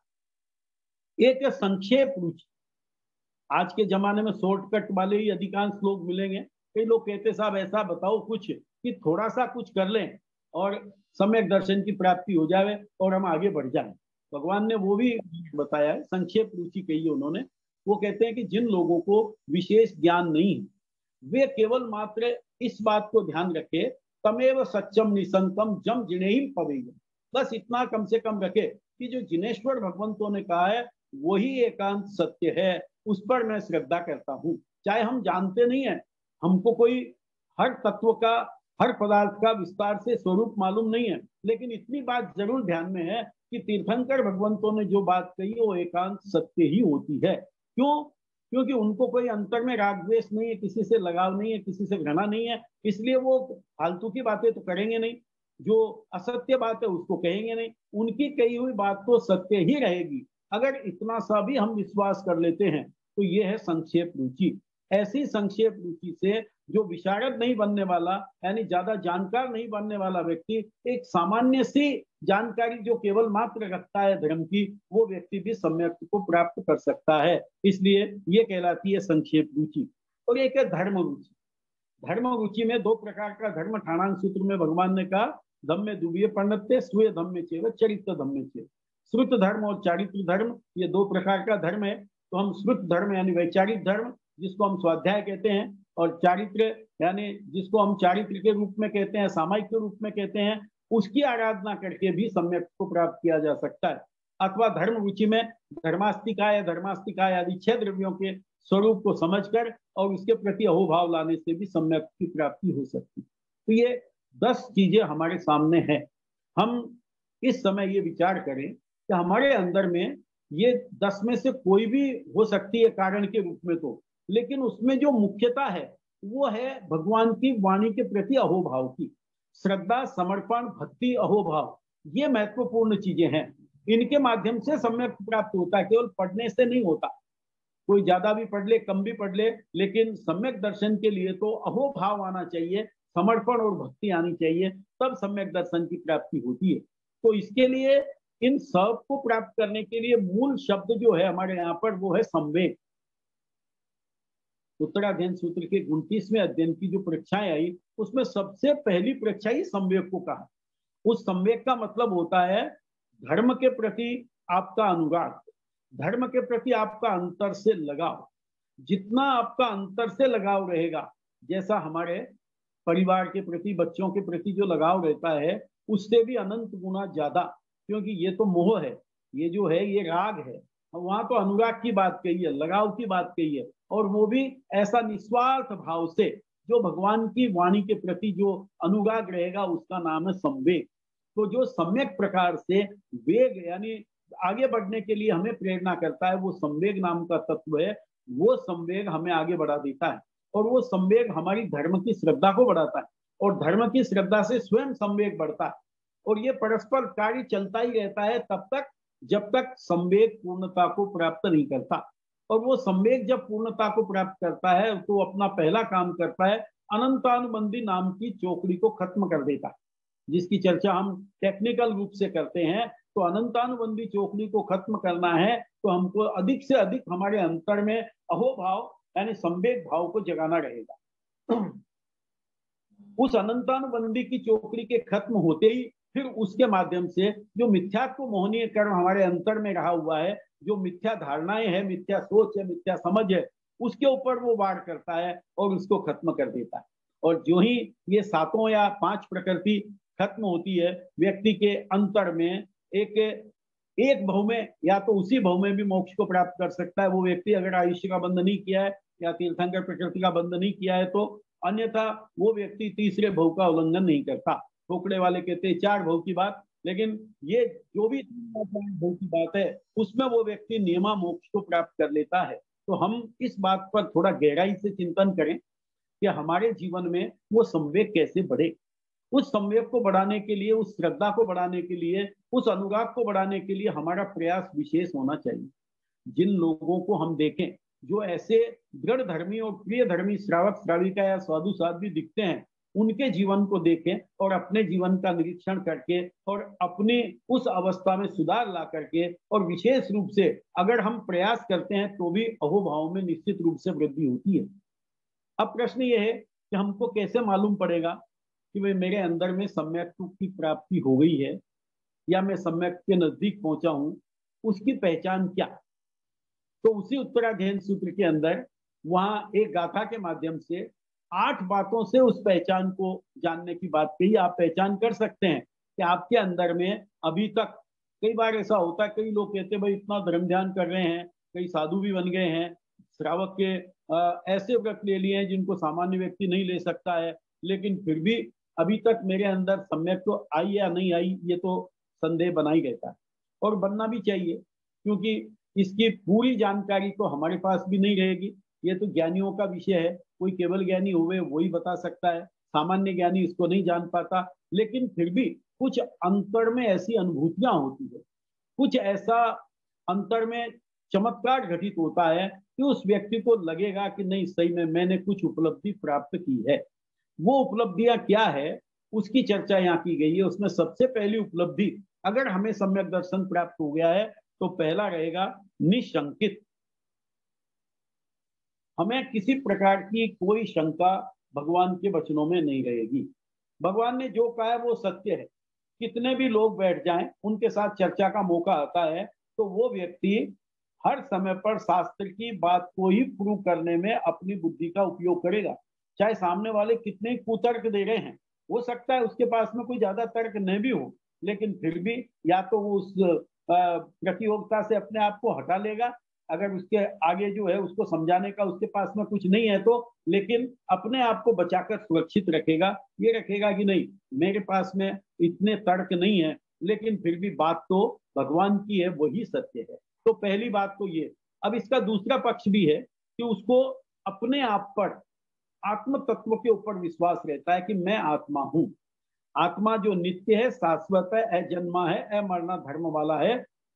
है। एक संक्षेप रुचि, आज के जमाने में शॉर्टकट वाले ही अधिकांश लोग मिलेंगे। कई लोग कहते साहब ऐसा बताओ कुछ कि थोड़ा सा कुछ कर लें और सम्यक दर्शन की प्राप्ति हो जाए और हम आगे बढ़ जाएं। भगवान ने वो भी बताया है, संक्षेप रुचि कही है उन्होंने। वो कहते हैं कि जिन लोगों को विशेष ज्ञान नहीं है वे केवल मात्र इस बात को ध्यान रखे, तमेव सच्चम निसंकम जम जिनेहिम पवेयम, बस इतना कम से कम रखे कि जो जिनेश्वर भगवंतों ने कहा है वही एकांत सत्य है, उस पर मैं श्रद्धा करता हूँ। चाहे हम जानते नहीं है, हमको कोई हर तत्व का हर पदार्थ का विस्तार से स्वरूप मालूम नहीं है, लेकिन इतनी बात जरूर ध्यान में है कि तीर्थंकर भगवंतों ने जो बात कही वो एकांत सत्य ही होती है। क्यों? क्योंकि उनको कोई अंतर में राग द्वेष नहीं है, किसी से लगाव नहीं है, किसी से घृणा नहीं है, इसलिए वो फालतू की बातें तो करेंगे नहीं, जो असत्य बात है उसको कहेंगे नहीं, उनकी कही हुई बात तो सत्य ही रहेगी। अगर इतना सा भी हम विश्वास कर लेते हैं तो ये है संक्षेप रुचि। ऐसी संक्षेप रुचि से जो विशारद नहीं बनने वाला, यानी ज्यादा जानकार नहीं बनने वाला व्यक्ति, एक सामान्य सी जानकारी जो केवल मात्र रखता है धर्म की, वो व्यक्ति भी सम्यक को प्राप्त कर सकता है। इसलिए ये कहलाती है संक्षेप रुचि। और एक है धर्म रुचि। धर्म रुचि में दो प्रकार का धर्म ठाणांग सूत्र में भगवान ने कहा, धम्मे दुबीय पंडित्य स्वीय धम्मे चेव चरित्र धम्मे चेव। श्रुत धर्म और चारित्र धर्म, ये दो प्रकार का धर्म है। तो हम श्रुत धर्म यानी वैचारिक धर्म, जिसको हम स्वाध्याय कहते हैं, और चारित्र यानी जिसको हम चारित्र के रूप में कहते हैं, सामायिक के रूप में कहते हैं, उसकी आराधना करके भी सम्यक को प्राप्त किया जा सकता है। अथवा धर्म रुचि में धर्मास्तिकाय धर्मास्तिकाय आदि छह द्रव्यों के स्वरूप को समझकर और उसके प्रति अहोभाव लाने से भी सम्यक की प्राप्ति हो सकती है। तो ये दस चीजें हमारे सामने हैं। हम इस समय ये विचार करें कि हमारे अंदर में ये दस में से कोई भी हो सकती है कारण के रूप में, तो लेकिन उसमें जो मुख्यता है वो है भगवान की वाणी के प्रति अहोभाव की। श्रद्धा, समर्पण, भक्ति, अहोभाव, ये महत्वपूर्ण चीजें हैं। इनके माध्यम से सम्यक प्राप्त होता है, केवल पढ़ने से नहीं होता। कोई ज्यादा भी पढ़ ले, कम भी पढ़ ले, लेकिन सम्यक दर्शन के लिए तो अहोभाव आना चाहिए, समर्पण और भक्ति आनी चाहिए, तब सम्यक दर्शन की प्राप्ति होती है। तो इसके लिए इन सब को प्राप्त करने के लिए मूल शब्द जो है हमारे यहाँ पर वो है संवेग। उत्तराध्ययन सूत्र के उनतीसवें अध्ययन की जो परीक्षाएं आई उसमें सबसे पहली परीक्षा ही संवेग को कहा। उस संवेग का मतलब होता है धर्म के प्रति आपका अनुराग, धर्म के प्रति आपका अंतर से लगाव। जितना आपका अंतर से लगाव रहेगा, जैसा हमारे परिवार के प्रति, बच्चों के प्रति जो लगाव रहता है, उससे भी अनंत गुना ज्यादा, क्योंकि ये तो मोह है, ये जो है ये राग है। वहां तो अनुराग की बात कही है, लगाव की बात कही है, और वो भी ऐसा निस्वार्थ भाव से जो भगवान की वाणी के प्रति जो अनुराग रहेगा, उसका नाम है संवेग। तो जो सम्यक प्रकार से वेग यानी आगे बढ़ने के लिए हमें प्रेरणा करता है, वो संवेग नाम का तत्व है। वो संवेग हमें आगे बढ़ा देता है, और वो संवेग हमारी धर्म की श्रद्धा को बढ़ाता है, और धर्म की श्रद्धा से स्वयं संवेग बढ़ता है। और ये परस्पर कार्य चलता ही रहता है तब तक जब तक संवेग पूर्णता को प्राप्त नहीं करता। और वो संवेग जब पूर्णता को प्राप्त करता है तो अपना पहला काम करता है, अनंतानुबंधी नाम की चौकड़ी को खत्म कर देता है, जिसकी चर्चा हम टेक्निकल रूप से करते हैं। तो अनंतानुबंधी चौकड़ी को खत्म करना है तो हमको अधिक से अधिक हमारे अंतर में अहोभाव यानी संवेग भाव को जगाना रहेगा। उस अनंतानुबंधी की चौकड़ी के खत्म होते ही फिर उसके माध्यम से जो मिथ्यात्व मोहनीय कर्म हमारे अंतर में रहा हुआ है, जो मिथ्या धारणाएं हैं, मिथ्या सोच है, मिथ्या समझ है, उसके ऊपर वो वार करता है और उसको खत्म कर देता है। और जो ही ये सातों या पांच प्रकृति खत्म होती है, व्यक्ति के अंतर में एक एक भव में या तो उसी भव में भी मोक्ष को प्राप्त कर सकता है वो व्यक्ति, अगर आयुष्य का बंध नहीं किया है या तीर्थंकर प्रकृति का बंध नहीं किया है तो। अन्यथा वो व्यक्ति तीसरे भव का उल्लंघन नहीं करता। ठोकड़े वाले कहते हैं चार भव की बात, लेकिन ये जो भी भव की बात है उसमें वो व्यक्ति नियमा मोक्ष को प्राप्त कर लेता है। तो हम इस बात पर थोड़ा गहराई से चिंतन करें कि हमारे जीवन में वो संवेग कैसे बढ़े। उस संवेग को बढ़ाने के लिए, उस श्रद्धा को बढ़ाने के लिए, उस अनुराग को बढ़ाने के लिए हमारा प्रयास विशेष होना चाहिए। जिन लोगों को हम देखें जो ऐसे दृढ़ धर्मी और प्रिय धर्मी श्रावक श्राविका या साधु साध्वी दिखते हैं, उनके जीवन को देखें और अपने जीवन का निरीक्षण करके और अपनी उस अवस्था में सुधार ला करके, और विशेष रूप से अगर हम प्रयास करते हैं तो भी अहोभाव में निश्चित रूप से वृद्धि होती है। अब प्रश्न ये है कि हमको कैसे मालूम पड़ेगा कि भाई मेरे अंदर में सम्यक की प्राप्ति हो गई है या मैं सम्यक के नजदीक पहुंचा हूं, उसकी पहचान क्या। तो उसी उत्तराध्ययन सूत्र के अंदर वहां एक गाथा के माध्यम से आठ बातों से उस पहचान को जानने की बात कही। आप पहचान कर सकते हैं कि आपके अंदर में अभी तक, कई बार ऐसा होता है, कई लोग कहते हैं भाई इतना धर्म ध्यान कर रहे हैं, कई साधु भी बन गए हैं, श्रावक के आ, ऐसे व्रत ले लिए हैं जिनको सामान्य व्यक्ति नहीं ले सकता है, लेकिन फिर भी अभी तक मेरे अंदर सम्यक तो आई या नहीं आई, ये तो संदेह बना ही रहता है, और बनना भी चाहिए, क्योंकि इसकी पूरी जानकारी तो हमारे पास भी नहीं रहेगी। ये तो ज्ञानियों का विषय है, कोई केवल ज्ञानी हुए वही बता सकता है, सामान्य ज्ञानी इसको नहीं जान पाता। लेकिन फिर भी कुछ अंतर में ऐसी अनुभूतियां होती है, कुछ ऐसा अंतर में चमत्कार घटित होता है कि उस व्यक्ति को लगेगा कि नहीं, सही में मैंने कुछ उपलब्धि प्राप्त की है। वो उपलब्धियां क्या है उसकी चर्चा यहाँ की गई है। उसमें सबसे पहली उपलब्धि, अगर हमें सम्यक दर्शन प्राप्त हो गया है, तो पहला रहेगा निशंकित। हमें किसी प्रकार की कोई शंका भगवान के वचनों में नहीं रहेगी। भगवान ने जो कहा है वो सत्य है। कितने भी लोग बैठ जाएं, उनके साथ चर्चा का मौका आता है, तो वो व्यक्ति हर समय पर शास्त्र की बात को ही प्रूव करने में अपनी बुद्धि का उपयोग करेगा। चाहे सामने वाले कितने कुतर्क दे रहे हैं, हो सकता है उसके पास में कोई ज्यादा तर्क नहीं भी हो, लेकिन फिर भी या तो वो उस प्रतियोगिता से अपने आप को हटा लेगा, अगर उसके आगे जो है उसको समझाने का उसके पास में कुछ नहीं है तो, लेकिन अपने आप को बचाकर सुरक्षित रखेगा। ये रखेगा कि नहीं, मेरे पास में इतने तर्क नहीं है, लेकिन फिर भी बात तो भगवान की है, वही सत्य है। तो पहली बात तो ये। अब इसका दूसरा पक्ष भी है कि उसको अपने आप पर, आत्म तत्व के ऊपर विश्वास रहता है कि मैं आत्मा हूं। आत्मा जो नित्य है, शाश्वत है, अजन्मा है, अमरना धर्म वाला है,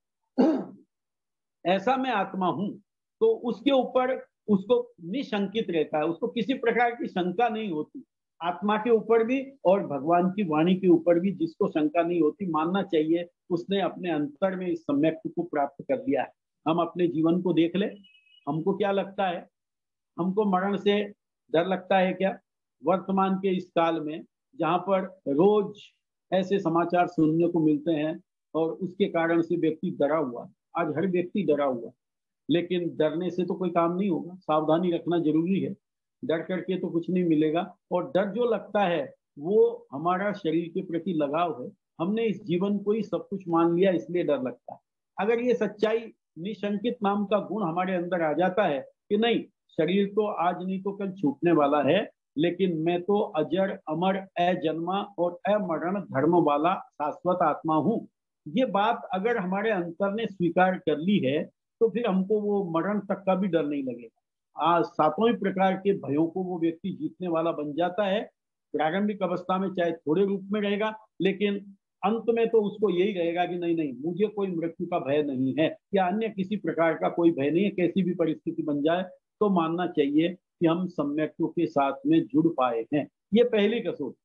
ऐसा मैं आत्मा हूं। तो उसके ऊपर उसको निशंकित रहता है, उसको किसी प्रकार की शंका नहीं होती। आत्मा के ऊपर भी और भगवान की वाणी के ऊपर भी जिसको शंका नहीं होती, मानना चाहिए उसने अपने अंतर में इस सम्यक्त्व को प्राप्त कर लिया है। हम अपने जीवन को देख ले, हमको क्या लगता है? हमको मरण से डर लगता है क्या? वर्तमान के इस काल में जहां पर रोज ऐसे समाचार सुनने को मिलते हैं और उसके कारण से व्यक्ति डरा हुआ, आज हर व्यक्ति डरा हुआ। लेकिन डरने से तो कोई काम नहीं होगा, सावधानी रखना जरूरी है। डर करके तो कुछ नहीं मिलेगा। और डर जो लगता है वो हमारा शरीर के प्रति लगाव है। हमने इस जीवन को ही सब कुछ मान लिया, इसलिए डर लगता है। अगर ये सच्चाई, निशंकित नाम का गुण हमारे अंदर आ जाता है कि नहीं, शरीर तो आज नहीं तो कल छूटने वाला है, लेकिन मैं तो अजर अमर अजन्मा और अमरण धर्म वाला शाश्वत आत्मा हूं, ये बात अगर हमारे अंतर ने स्वीकार कर ली है, तो फिर हमको वो मरण तक का भी डर नहीं लगेगा। आज सातों ही प्रकार के भयों को वो व्यक्ति जीतने वाला बन जाता है। प्रारंभिक अवस्था में चाहे थोड़े रूप में रहेगा, लेकिन अंत में तो उसको यही रहेगा कि नहीं नहीं, मुझे कोई मृत्यु का भय नहीं है या अन्य किसी प्रकार का कोई भय नहीं है। कैसी भी परिस्थिति बन जाए तो मानना चाहिए कि हम सम्यक्त्व के साथ में जुड़ पाए हैं। ये पहली कसौटी।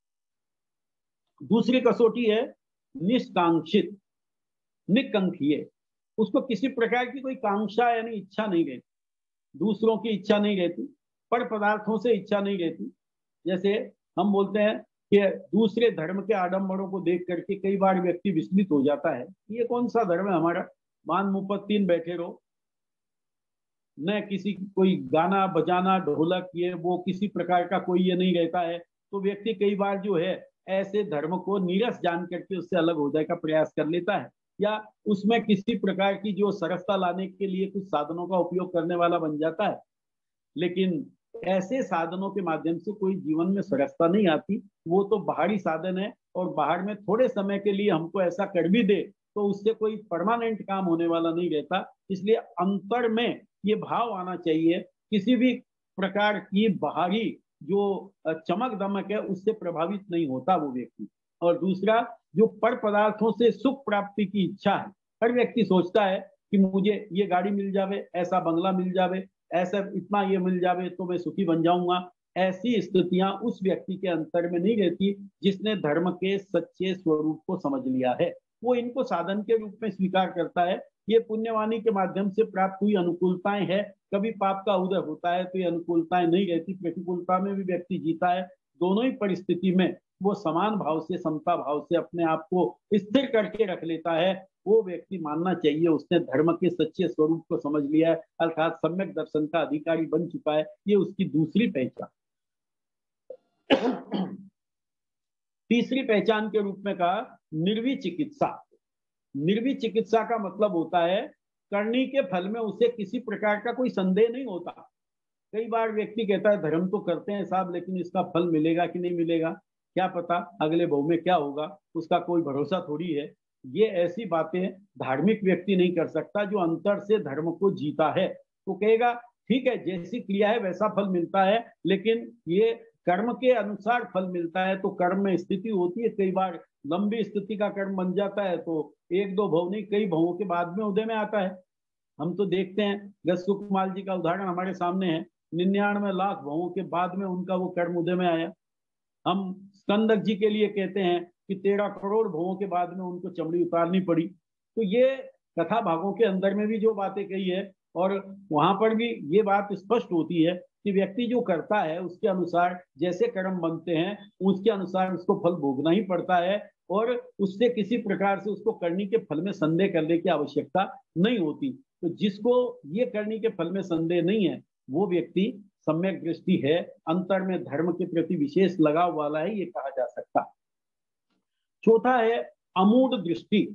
दूसरी कसौटी है निष्कांक्षित, निकंठीय। उसको किसी प्रकार की कोई कांक्षा यानी इच्छा नहीं रहती, दूसरों की इच्छा नहीं रहती, पर पदार्थों से इच्छा नहीं रहती। जैसे हम बोलते हैं कि दूसरे धर्म के आडंबरों को देख करके कई बार व्यक्ति विस्मित हो जाता है, ये कौन सा धर्म है हमारा, मान मुंह पर तीन बैठे रहो, न किसी कोई गाना बजाना ढोलक ये वो किसी प्रकार का कोई ये नहीं रहता है। तो व्यक्ति कई बार जो है ऐसे धर्म को नीरस जान करके उससे अलग होने का प्रयास कर लेता है, या उसमें किसी प्रकार की जो सरसता लाने के लिए कुछ साधनों का उपयोग करने वाला बन जाता है। लेकिन ऐसे साधनों के माध्यम से कोई जीवन में सरसता नहीं आती, वो तो बाहरी साधन है, और बाहर में थोड़े समय के लिए हमको ऐसा कर भी दे तो उससे कोई परमानेंट काम होने वाला नहीं रहता। इसलिए अंतर में ये भाव आना चाहिए, किसी भी प्रकार की बाहरी जो चमक दमक है उससे प्रभावित नहीं होता वो व्यक्ति। और दूसरा, जो पर पदार्थों से सुख प्राप्ति की इच्छा है, हर व्यक्ति सोचता है कि मुझे ये गाड़ी मिल जावे, ऐसा बंगला मिल जावे, ऐसा इतना ये मिल जावे तो मैं सुखी बन जाऊंगा। ऐसी स्थितियां उस व्यक्ति के अंतर में नहीं रहती जिसने धर्म के सच्चे स्वरूप को समझ लिया है। वो इनको साधन के रूप में स्वीकार करता है। ये पुण्यवाणी के माध्यम से प्राप्त हुई अनुकूलताएं है। कभी पाप का उदय होता है तो ये अनुकूलताएं नहीं रहती, प्रतिकूलता में भी व्यक्ति जीता है। दोनों ही परिस्थिति में वो समान भाव से, समता भाव से अपने आप को स्थिर करके रख लेता है। वो व्यक्ति मानना चाहिए उसने धर्म के सच्चे स्वरूप को समझ लिया है, अर्थात सम्यक दर्शन का अधिकारी बन चुका है। ये उसकी दूसरी पहचान। तीसरी पहचान के रूप में कहा निर्विचिकित्सा। निर्विचिकित्सा का मतलब होता है करनी के फल में उसे किसी प्रकार का कोई संदेह नहीं होता। कई बार व्यक्ति कहता है धर्म तो करते हैं साहब, लेकिन इसका फल मिलेगा कि नहीं मिलेगा, क्या पता अगले भाव में क्या होगा, उसका कोई भरोसा थोड़ी है। ये ऐसी बातें धार्मिक व्यक्ति नहीं कर सकता जो अंतर से धर्म को जीता है। तो कहेगा ठीक है, जैसी क्रिया है वैसा फल मिलता है, लेकिन ये कर्म के अनुसार फल मिलता है। तो कर्म में स्थिति होती है, कई बार लंबी स्थिति का कर्म बन जाता है तो एक दो भव नहीं कई भवों के बाद में उदय में आता है। हम तो देखते हैं, गज सुकमाल जी का उदाहरण हमारे सामने है, निन्यानवे लाख भवों के बाद में उनका वो कर्म उदय में आया। हम स्कंदक जी के लिए कहते हैं कि तेरह करोड़ भवों के बाद में उनको चमड़ी उतारनी पड़ी। तो ये कथा भागों के अंदर में भी जो बातें कही है, और वहां पर भी ये बात स्पष्ट होती है कि व्यक्ति जो करता है उसके अनुसार जैसे कर्म बनते हैं उसके अनुसार उसको फल भोगना ही पड़ता है, और उससे किसी प्रकार से उसको करने के फल में संदेह करने की आवश्यकता नहीं होती। तो जिसको ये करने के फल में संदेह नहीं है वो व्यक्ति सम्यक दृष्टि है, अंतर में धर्म के प्रति विशेष लगाव वाला है, ये कहा जा सकता। चौथा है अमूढ़ दृष्टि।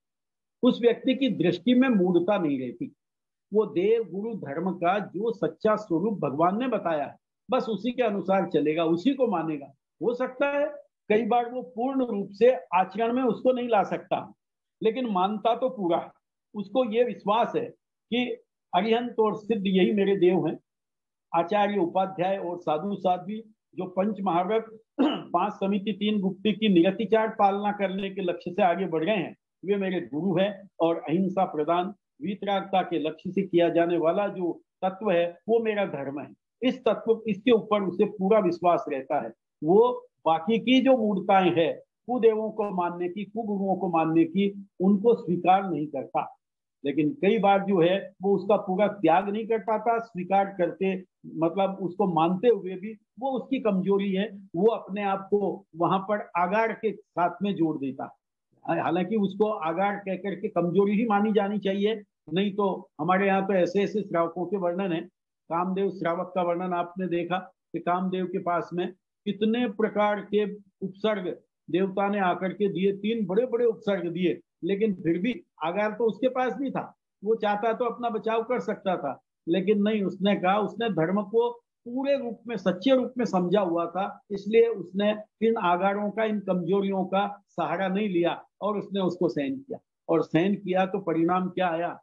उस व्यक्ति की दृष्टि में मूढ़ता नहीं रहती, वो देव गुरु धर्म का जो सच्चा स्वरूप भगवान ने बताया है बस उसी के अनुसार चलेगा, उसी को मानेगा। हो सकता है कई बार वो पूर्ण रूप से आचरण में उसको नहीं ला सकता, लेकिन मानता तो पूरा। उसको ये विश्वास है कि अरिहंत और सिद्ध यही मेरे देव हैं, आचार्य उपाध्याय और साधु साध्वी जो पंच महाव्रत पांच समिति तीन गुप्ती की निरतिचार पालना करने के लक्ष्य से आगे बढ़ गए हैं, वे मेरे गुरु हैं। और अहिंसा प्रदान वीतरागता के लक्ष्य से किया जाने वाला जो तत्व है वो मेरा धर्म है। इस तत्व इसके ऊपर उसे पूरा विश्वास रहता है। वो बाकी की जो मूर्ताएं हैं, कुदेवों को मानने की, कुगुरुओं को मानने की, उनको स्वीकार नहीं करता। लेकिन कई बार जो है वो उसका पूरा त्याग नहीं कर पाता, स्वीकार करते मतलब उसको मानते हुए भी वो उसकी कमजोरी है, वो अपने आप को वहां पर आगार के साथ में जोड़ देता। हालांकि उसको आगार कह करके कमजोरी ही मानी जानी चाहिए, नहीं तो हमारे यहाँ तो ऐसे ऐसे श्रावकों के वर्णन है। कामदेव श्रावक का वर्णन आपने देखा कि कामदेव के पास में कितने प्रकार के उपसर्ग देवता ने आकर के दिए, तीन बड़े बड़े उपसर्ग दिए, लेकिन फिर भी आगार तो उसके पास नहीं था। वो चाहता तो अपना बचाव कर सकता था, लेकिन नहीं, उसने कहा, उसने धर्म को पूरे रूप में सच्चे रूप में समझा हुआ था, इसलिए उसने इन आगारों का, इन कमजोरियों का सहारा नहीं लिया और उसने उसको सहन किया। और सहन किया तो परिणाम क्या आया?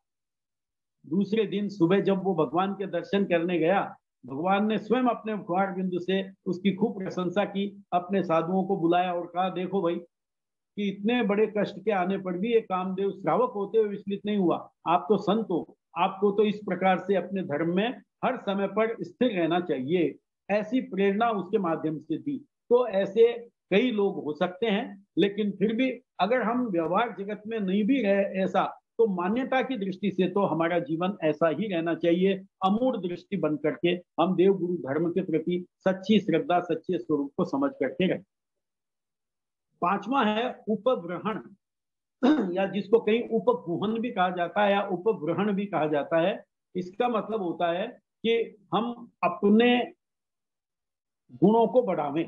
दूसरे दिन सुबह जब वो भगवान के दर्शन करने गया, भगवान ने स्वयं अपने मुखार बिंदु से उसकी खूब प्रशंसा की, अपने साधुओं को बुलाया और कहा देखो भाई कि इतने बड़े कष्ट के आने पर भी ये कामदेव श्रावक होते हुए विचलित नहीं हुआ। आप तो संत हो, आपको तो इस प्रकार से अपने धर्म में हर समय पर स्थिर रहना चाहिए, ऐसी प्रेरणा उसके माध्यम से दी। तो ऐसे कई लोग हो सकते हैं, लेकिन फिर भी अगर हम व्यवहार जगत में नहीं भी रहे ऐसा, तो मान्यता की दृष्टि से तो हमारा जीवन ऐसा ही रहना चाहिए, अमूढ़ दृष्टि बन करके हम देव गुरु धर्म के प्रति सच्ची श्रद्धा, सच्चे स्वरूप को समझ करके रहे। पांचवा है उपग्रहण, या जिसको कहीं उपगुहन भी कहा जाता है या उपग्रहण भी कहा जाता है। इसका मतलब होता है कि हम अपने गुणों को बढ़ावें,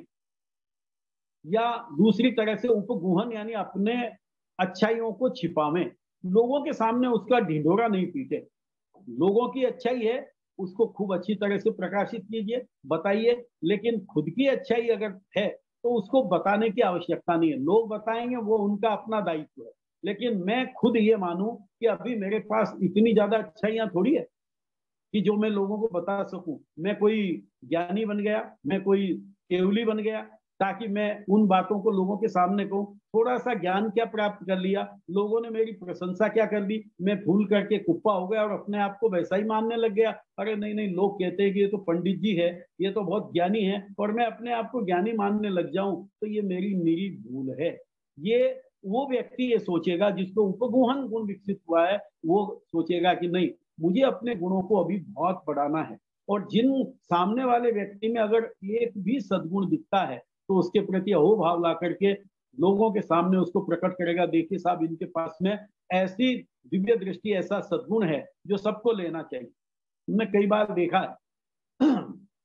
या दूसरी तरह से उपगुहन यानी अपने अच्छाइयों को छिपावें, लोगों के सामने उसका ढिंढोरा नहीं पीटे। लोगों की अच्छाई है उसको खूब अच्छी तरह से प्रकाशित कीजिए, बताइए, लेकिन खुद की अच्छाई अगर है तो उसको बताने की आवश्यकता नहीं है। लोग बताएंगे वो उनका अपना दायित्व है, लेकिन मैं खुद ये मानूं कि अभी मेरे पास इतनी ज्यादा अच्छाइयां थोड़ी है कि जो मैं लोगों को बता सकूं। मैं कोई ज्ञानी बन गया, मैं कोई केवली बन गया ताकि मैं उन बातों को लोगों के सामने कहूं। थोड़ा सा ज्ञान क्या प्राप्त कर लिया, लोगों ने मेरी प्रशंसा क्या कर दी, मैं भूल करके कुप्पा हो गया और अपने आप को वैसा ही मानने लग गया। अरे नहीं नहीं, लोग कहते हैं कि ये तो पंडित जी है, ये तो बहुत ज्ञानी है, और मैं अपने आप को ज्ञानी मानने लग जाऊं, तो ये मेरी मेरी भूल है। ये वो व्यक्ति ये सोचेगा जिसको उपगुहन गुण विकसित हुआ है, वो सोचेगा कि नहीं, मुझे अपने गुणों को अभी बहुत बढ़ाना है। और जिन सामने वाले व्यक्ति में अगर एक भी सद्गुण दिखता है तो उसके प्रति अहोभाव ला करके लोगों के सामने उसको प्रकट करेगा, देखिए साहब इनके पास में ऐसी दिव्य दृष्टि, ऐसा सद्गुण है जो सबको लेना चाहिए। हमने कई बार देखा है,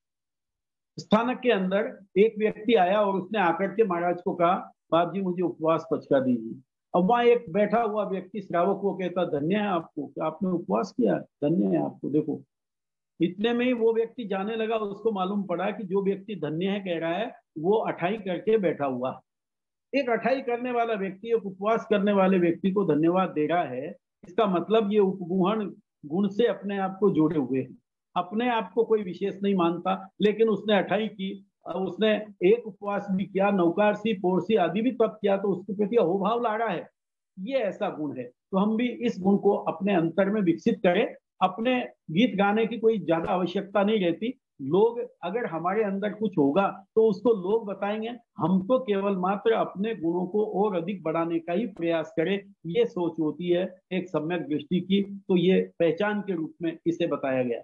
स्थानक के अंदर एक व्यक्ति आया और उसने आकर के महाराज को कहा, बाप जी मुझे उपवास पचका दीजिए। अब वहां एक बैठा हुआ व्यक्ति श्रावक को कहता, धन्य है आपको कि आपने उपवास किया, धन्य है आपको, देखो इतने में ही वो व्यक्ति जाने लगा, उसको मालूम पड़ा कि जो व्यक्ति धन्य है कह रहा है वो अठाई करके बैठा हुआ है। एक अठाई करने वाला व्यक्ति एक उपवास करने वाले व्यक्ति को धन्यवाद दे रहा है, इसका मतलब ये उपगुहन गुण से अपने आप को जोड़े हुए हैं, अपने आप को कोई विशेष नहीं मानता, लेकिन उसने अठाई की, उसने एक उपवास भी किया, नौकारसी पोरसी आदि भी तप किया, तो उसके प्रति अहोभाव ला रहा है। ये ऐसा गुण है। तो हम भी इस गुण को अपने अंतर में विकसित करें। अपने गीत गाने की कोई ज्यादा आवश्यकता नहीं रहती। लोग अगर हमारे अंदर कुछ होगा तो उसको लोग बताएंगे, हम तो केवल मात्र अपने गुणों को और अधिक बढ़ाने का ही प्रयास करें, ये सोच होती है एक सम्यक दृष्टि की। तो ये पहचान के रूप में इसे बताया गया।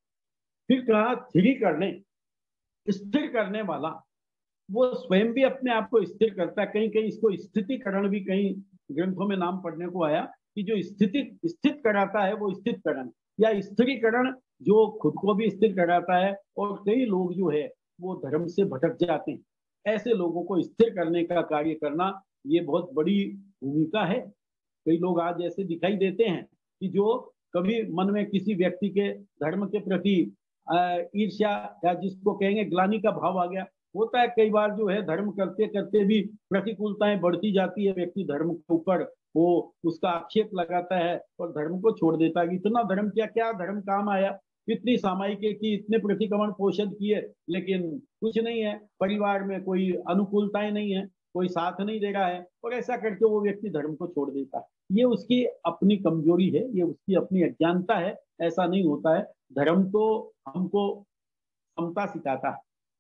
फिर कहा स्थिर करने, स्थिर करने वाला, वो स्वयं भी अपने आप को स्थिर करता है। कहीं कहीं इसको स्थितिकरण भी कहीं ग्रंथों में नाम पढ़ने को आया कि जो स्थिति स्थित कराता है वो स्थितकरण या स्थिरीकरण, जो खुद को भी स्थिर कराता है। और कई लोग जो है वो धर्म से भटक जाते हैं, ऐसे लोगों को स्थिर करने का कार्य करना ये बहुत बड़ी भूमिका है। कई लोग आज ऐसे दिखाई देते हैं कि जो कभी मन में किसी व्यक्ति के धर्म के प्रति ईर्ष्या या जिसको कहेंगे ग्लानि का भाव आ गया, होता है कई बार जो है धर्म करते करते भी प्रतिकूलताएं बढ़ती जाती है, व्यक्ति धर्म के ऊपर वो उसका आक्षेप लगाता है और धर्म को छोड़ देता है। इतना धर्म क्या क्या धर्म काम आया, इतनी सामायिक की, इतने प्रतिक्रमण पोषण किए, लेकिन कुछ नहीं है, परिवार में कोई अनुकूलताएं नहीं है, कोई साथ नहीं दे रहा है, और ऐसा करके वो व्यक्ति धर्म को छोड़ देता है। ये उसकी अपनी कमजोरी है, ये उसकी अपनी अज्ञानता है। ऐसा नहीं होता है। धर्म तो हमको समता सिखाता है।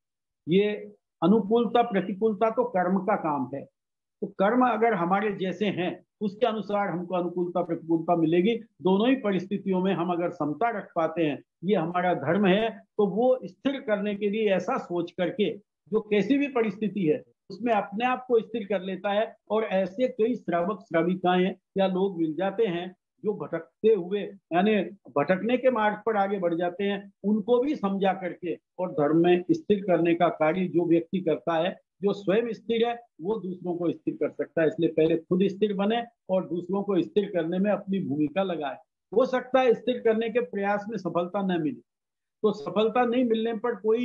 ये अनुकूलता प्रतिकूलता तो कर्म का काम है। तो कर्म अगर हमारे जैसे हैं उसके अनुसार हमको अनुकूलता प्रतिकूलता मिलेगी। दोनों ही परिस्थितियों में हम अगर समता रख पाते हैं, ये हमारा धर्म है। तो वो स्थिर करने के लिए ऐसा सोच करके जो कैसी भी परिस्थिति है उसमें अपने आप को स्थिर कर लेता है। और ऐसे कई श्रावक श्राविकाएं या लोग मिल जाते हैं जो भटकते हुए यानी भटकने के मार्ग पर आगे बढ़ जाते हैं, उनको भी समझा करके और धर्म में स्थिर करने का कार्य जो व्यक्ति करता है, जो स्वयं स्थिर है वो दूसरों को स्थिर कर सकता है। इसलिए पहले खुद स्थिर बने और दूसरों को स्थिर करने में अपनी भूमिका लगाए। हो सकता है स्थिर करने के प्रयास में सफलता न मिले, तो सफलता नहीं मिलने पर कोई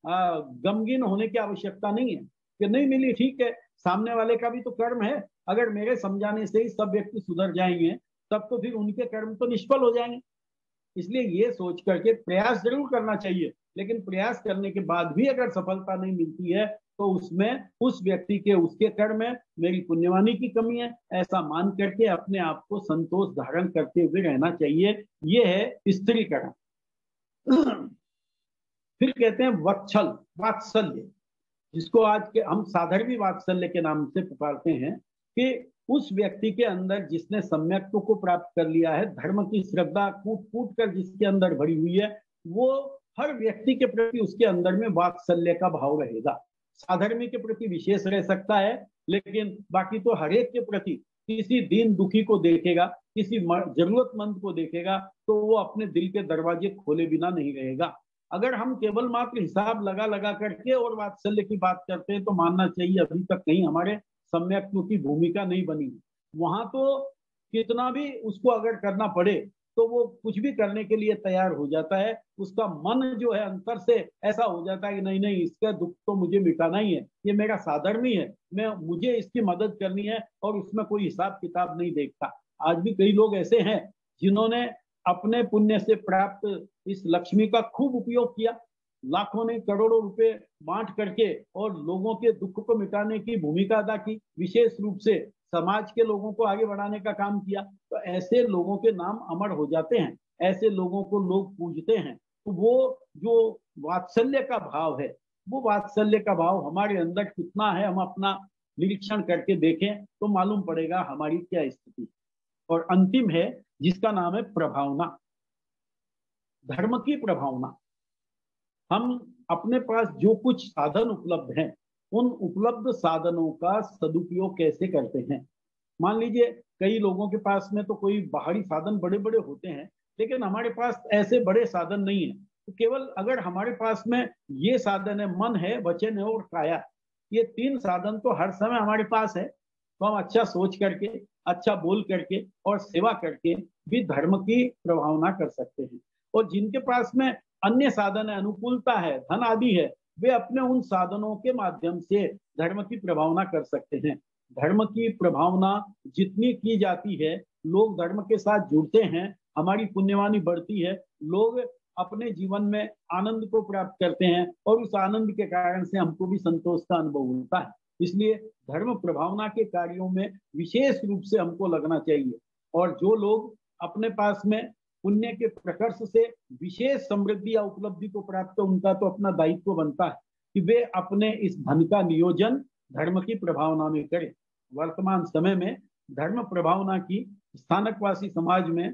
गमगीन होने की आवश्यकता नहीं है कि नहीं मिली, ठीक है, सामने वाले का भी तो कर्म है। अगर मेरे समझाने से ही सब व्यक्ति सुधर जाएंगे तब तो फिर उनके कर्म तो निष्फल हो जाएंगे। इसलिए ये सोच करके प्रयास जरूर करना चाहिए, लेकिन प्रयास करने के बाद भी अगर सफलता नहीं मिलती है तो उसमें उस व्यक्ति के उसके कर्म है, मेरी पुण्यवानी की कमी है, ऐसा मान करके अपने आप को संतोष धारण करते हुए रहना चाहिए। ये है स्त्रीकरण। फिर कहते हैं वत्सल, वात्सल्य, जिसको आज के हम साधर्मी वात्सल्य के नाम से पुकारते हैं, कि उस व्यक्ति के अंदर जिसने सम्यक्त्व को प्राप्त कर लिया है, धर्म की श्रद्धा कूट कूट कर जिसके अंदर भरी हुई है, वो हर व्यक्ति के प्रति उसके अंदर में वात्सल्य का भाव रहेगा। साधर्मी के प्रति विशेष रह सकता है, लेकिन बाकी तो हर एक के प्रति, किसी दीन दुखी को देखेगा, किसी जरूरतमंद को देखेगा तो वो अपने दिल के दरवाजे खोले बिना नहीं रहेगा। अगर हम केवल मात्र हिसाब लगा लगा करके और वात्सल्य की बात करते हैं तो मानना चाहिए अभी तक कहीं हमारे सम्यक्त्व की भूमिका नहीं बनी। वहां तो कितना भी उसको अगर करना पड़े तो वो कुछ भी करने के लिए तैयार हो जाता है। उसका मन जो है अंतर से ऐसा हो जाता है कि नहीं नहीं, इसका दुख तो मुझे मिटाना ही है, ये मेरा साधर्मी है, मैं मुझे इसकी मदद करनी है, और उसमें कोई हिसाब किताब नहीं देखता। आज भी कई लोग ऐसे हैं जिन्होंने अपने पुण्य से प्राप्त इस लक्ष्मी का खूब उपयोग किया, लाखों ने करोड़ों रुपए बांट करके और लोगों के दुख को मिटाने की भूमिका अदा की, विशेष रूप से समाज के लोगों को आगे बढ़ाने का काम किया। तो ऐसे लोगों के नाम अमर हो जाते हैं, ऐसे लोगों को लोग पूजते हैं। तो वो जो वात्सल्य का भाव है, वो वात्सल्य का भाव हमारे अंदर कितना है, हम अपना निरीक्षण करके देखें तो मालूम पड़ेगा हमारी क्या स्थिति। और अंतिम है जिसका नाम है प्रभावना, धर्म की प्रभावना। हम अपने पास जो कुछ साधन उपलब्ध हैं, उन उपलब्ध साधनों का सदुपयोग कैसे करते हैं। मान लीजिए कई लोगों के पास में तो कोई बाहरी साधन बड़े बड़े होते हैं, लेकिन हमारे पास ऐसे बड़े साधन नहीं है। तो केवल अगर हमारे पास में ये साधन है, मन है, वचन है और काया, ये तीन साधन तो हर समय हमारे पास है, तो हम अच्छा सोच करके, अच्छा बोल करके और सेवा करके भी धर्म की प्रभावना कर सकते हैं। और जिनके पास में अन्य साधन है, अनुकूलता है, धन आदि है, वे अपने उन साधनों के माध्यम से धर्म की प्रभावना कर सकते हैं। धर्म की प्रभावना जितनी की जाती है, लोग धर्म के साथ जुड़ते हैं, हमारी पुण्यवानी बढ़ती है, लोग अपने जीवन में आनंद को प्राप्त करते हैं और उस आनंद के कारण से हमको भी संतोष का अनुभव होता है। इसलिए धर्म प्रभावना के कार्यों में विशेष रूप से हमको लगना चाहिए। और जो लोग अपने पास में पुण्य के प्रकर्ष से विशेष समृद्धि या उपलब्धि को प्राप्त, उनका तो अपना दायित्व बनता है कि वे अपने इस धन का नियोजन धर्म की प्रभावना में करें। वर्तमान समय में धर्म प्रभावना की स्थानकवासी समाज में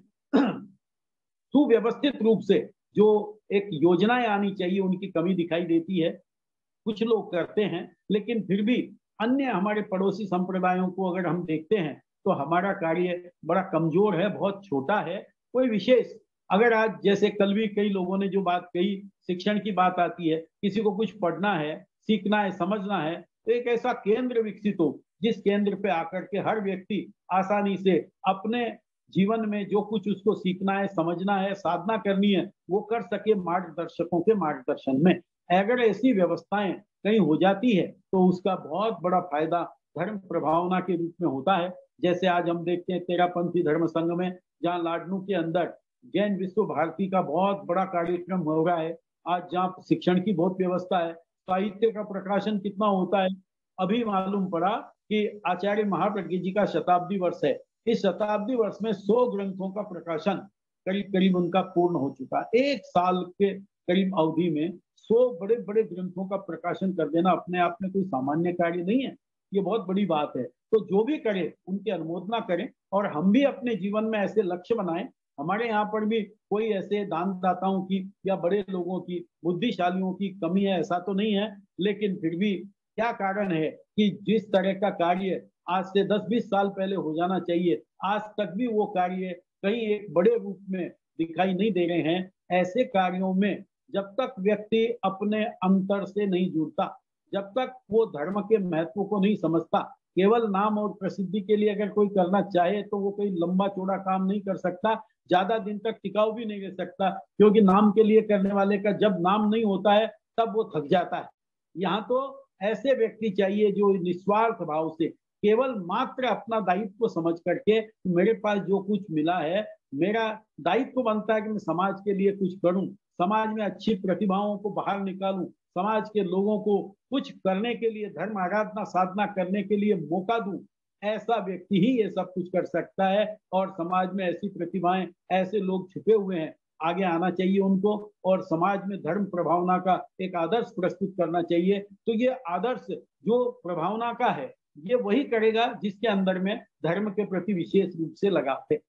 सुव्यवस्थित रूप से जो एक योजनाएं आनी चाहिए, उनकी कमी दिखाई देती है। कुछ लोग करते हैं, लेकिन फिर भी अन्य हमारे पड़ोसी संप्रदायों को अगर हम देखते हैं तो हमारा कार्य बड़ा कमजोर है, बहुत छोटा है। कोई विशेष, अगर आज जैसे कल भी कई लोगों ने जो बात कही, शिक्षण की बात आती है, किसी को कुछ पढ़ना है, सीखना है, समझना है, तो एक ऐसा केंद्र विकसित हो जिस केंद्र पे आकर के हर व्यक्ति आसानी से अपने जीवन में जो कुछ उसको सीखना है, समझना है, साधना करनी है, वो कर सके मार्गदर्शकों के मार्गदर्शन में। अगर ऐसी व्यवस्थाएं कहीं हो जाती है तो उसका बहुत बड़ा फायदा धर्म प्रभावना के रूप में होता है। जैसे आज हम देखते हैं तेरापंथी धर्म संघ में, जहाँ लाडनू के अंदर जैन विश्व भारती का बहुत बड़ा कार्यक्रम हो रहा है। आज जहाँ शिक्षण की बहुत व्यवस्था है, साहित्य का प्रकाशन कितना होता है। अभी मालूम पड़ा कि आचार्य महाप्रज्ञ जी का शताब्दी वर्ष है। इस शताब्दी वर्ष में सौ ग्रंथों का प्रकाशन करीब करीब उनका पूर्ण हो चुका है। एक साल के करीब अवधि में सौ बड़े बड़े ग्रंथों का प्रकाशन कर देना अपने आप में कोई सामान्य कार्य नहीं है, ये बहुत बड़ी बात है। तो जो भी करे उनकी अनुमोदना करें और हम भी अपने जीवन में ऐसे लक्ष्य बनाएं। हमारे यहाँ पर भी कोई ऐसे दानदाताओं की या बड़े लोगों की, बुद्धिशालियों की कमी है ऐसा तो नहीं है, लेकिन फिर भी क्या कारण है कि जिस तरह का कार्य आज से दस बीस साल पहले हो जाना चाहिए, आज तक भी वो कार्य कहीं एक बड़े रूप में दिखाई नहीं दे रहे हैं। ऐसे कार्यों में जब तक व्यक्ति अपने अंतर से नहीं जुड़ता, जब तक वो धर्म के महत्व को नहीं समझता, केवल नाम और प्रसिद्धि के लिए अगर कोई करना चाहे तो वो कोई लंबा चौड़ा काम नहीं कर सकता, ज्यादा दिन तक टिकाऊ भी नहीं रह सकता, क्योंकि नाम के लिए करने वाले का जब नाम नहीं होता है तब वो थक जाता है। यहाँ तो ऐसे व्यक्ति चाहिए जो निस्वार्थ भाव से केवल मात्र अपना दायित्व समझ करके, मेरे पास जो कुछ मिला है, मेरा दायित्व बनता है कि मैं समाज के लिए कुछ करूं, समाज में अच्छी प्रतिभाओं को बाहर निकालूं, समाज के लोगों को कुछ करने के लिए, धर्म आराधना साधना करने के लिए मौका दूं। ऐसा व्यक्ति ही ये सब कुछ कर सकता है। और समाज में ऐसी प्रतिभाएं, ऐसे लोग छुपे हुए हैं, आगे आना चाहिए उनको और समाज में धर्म प्रभावना का एक आदर्श प्रस्तुत करना चाहिए। तो ये आदर्श जो प्रभावना का है, ये वही करेगा जिसके अंदर में धर्म के प्रति विशेष रूप से लगाव है।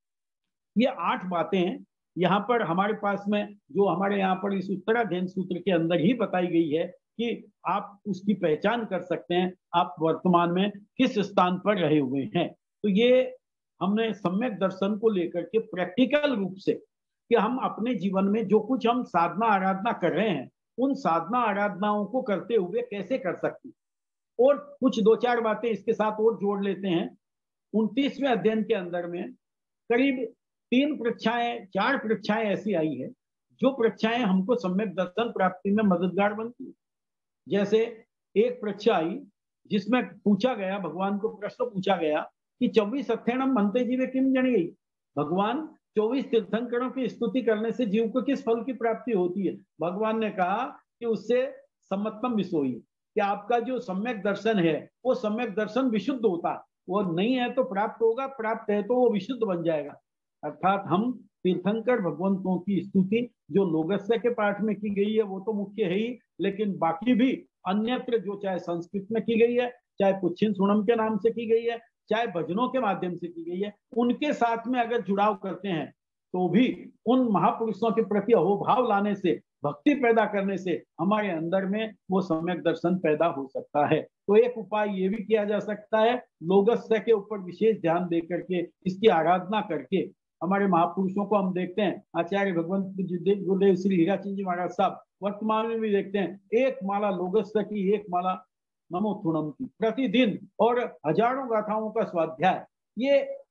ये आठ बातें हैं यहाँ पर हमारे पास में, जो हमारे यहाँ पर इस उत्तराध्ययन सूत्र के अंदर ही बताई गई है कि आप उसकी पहचान कर सकते हैं आप वर्तमान में किस स्थान पर रहे हुए हैं। तो ये हमने सम्यक दर्शन को लेकर के प्रैक्टिकल रूप से कि हम अपने जीवन में जो कुछ हम साधना आराधना कर रहे हैं, उन साधना आराधनाओं को करते हुए कैसे कर सकते हैं। और कुछ दो चार बातें इसके साथ और जोड़ लेते हैं। उनतीसवें अध्ययन के अंदर में करीब तीन परीक्षाएं, चार परीक्षाएं ऐसी आई है जो परीक्षाएं हमको सम्यक दर्शन प्राप्ति में मददगार बनती है। जैसे एक परीक्षा आई जिसमें पूछा गया, भगवान को प्रश्न पूछा गया कि चौबीस अथेणम मनते जीवे किम जन गई, भगवान चौबीस तीर्थंकरों की स्तुति करने से जीव को किस फल की प्राप्ति होती है। भगवान ने कहा कि उससे सम्मतम विषोई, कि आपका जो सम्यक दर्शन है वो सम्यक दर्शन विशुद्ध होता है, वो नहीं है तो प्राप्त होगा, प्राप्त है तो वो विशुद्ध बन जाएगा। अर्थात हम तीर्थंकर भगवंतों की स्तुति जो लोगस्य के पाठ में की गई है वो तो मुख्य है ही, लेकिन बाकी भी अन्यत्र जो चाहे संस्कृत में की गई है, चाहे पुच्छिन सुणम के नाम से की गई है, चाहे भजनों के माध्यम से की गई है, उनके साथ में अगर जुड़ाव करते हैं तो भी उन महापुरुषों के प्रति अहोभाव लाने से, भक्ति पैदा करने से हमारे अंदर में वो सम्यक दर्शन पैदा हो सकता है। तो एक उपाय ये भी किया जा सकता है, लोगस्य के ऊपर विशेष ध्यान दे करके इसकी आराधना करके। हमारे महापुरुषों को हम देखते हैं, आचार्य भगवंत गुरुदेव श्री हीराचंद जी महाराज साहब वर्तमान में भी देखते हैं, एक माला लोगस्य की, एक माला नमो थुणम की प्रतिदिन, और हजारों गाथाओं का स्वाध्याय। ये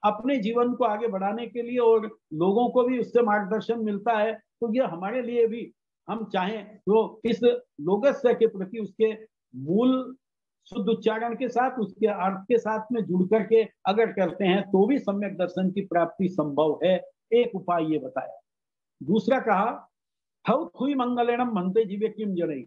अपने जीवन को आगे बढ़ाने के लिए और लोगों को भी उससे मार्गदर्शन मिलता है, तो ये हमारे लिए भी, हम चाहें तो इस लोगस्य के प्रति उसके मूल शुद्ध उच्चारण के साथ, उसके अर्थ के साथ में जुड़ करके अगर करते हैं तो भी सम्यक दर्शन की प्राप्ति संभव है। एक उपाय ये बताया। दूसरा कहा, हौ थुई मंगलेणम मनते जीवे किम जनई।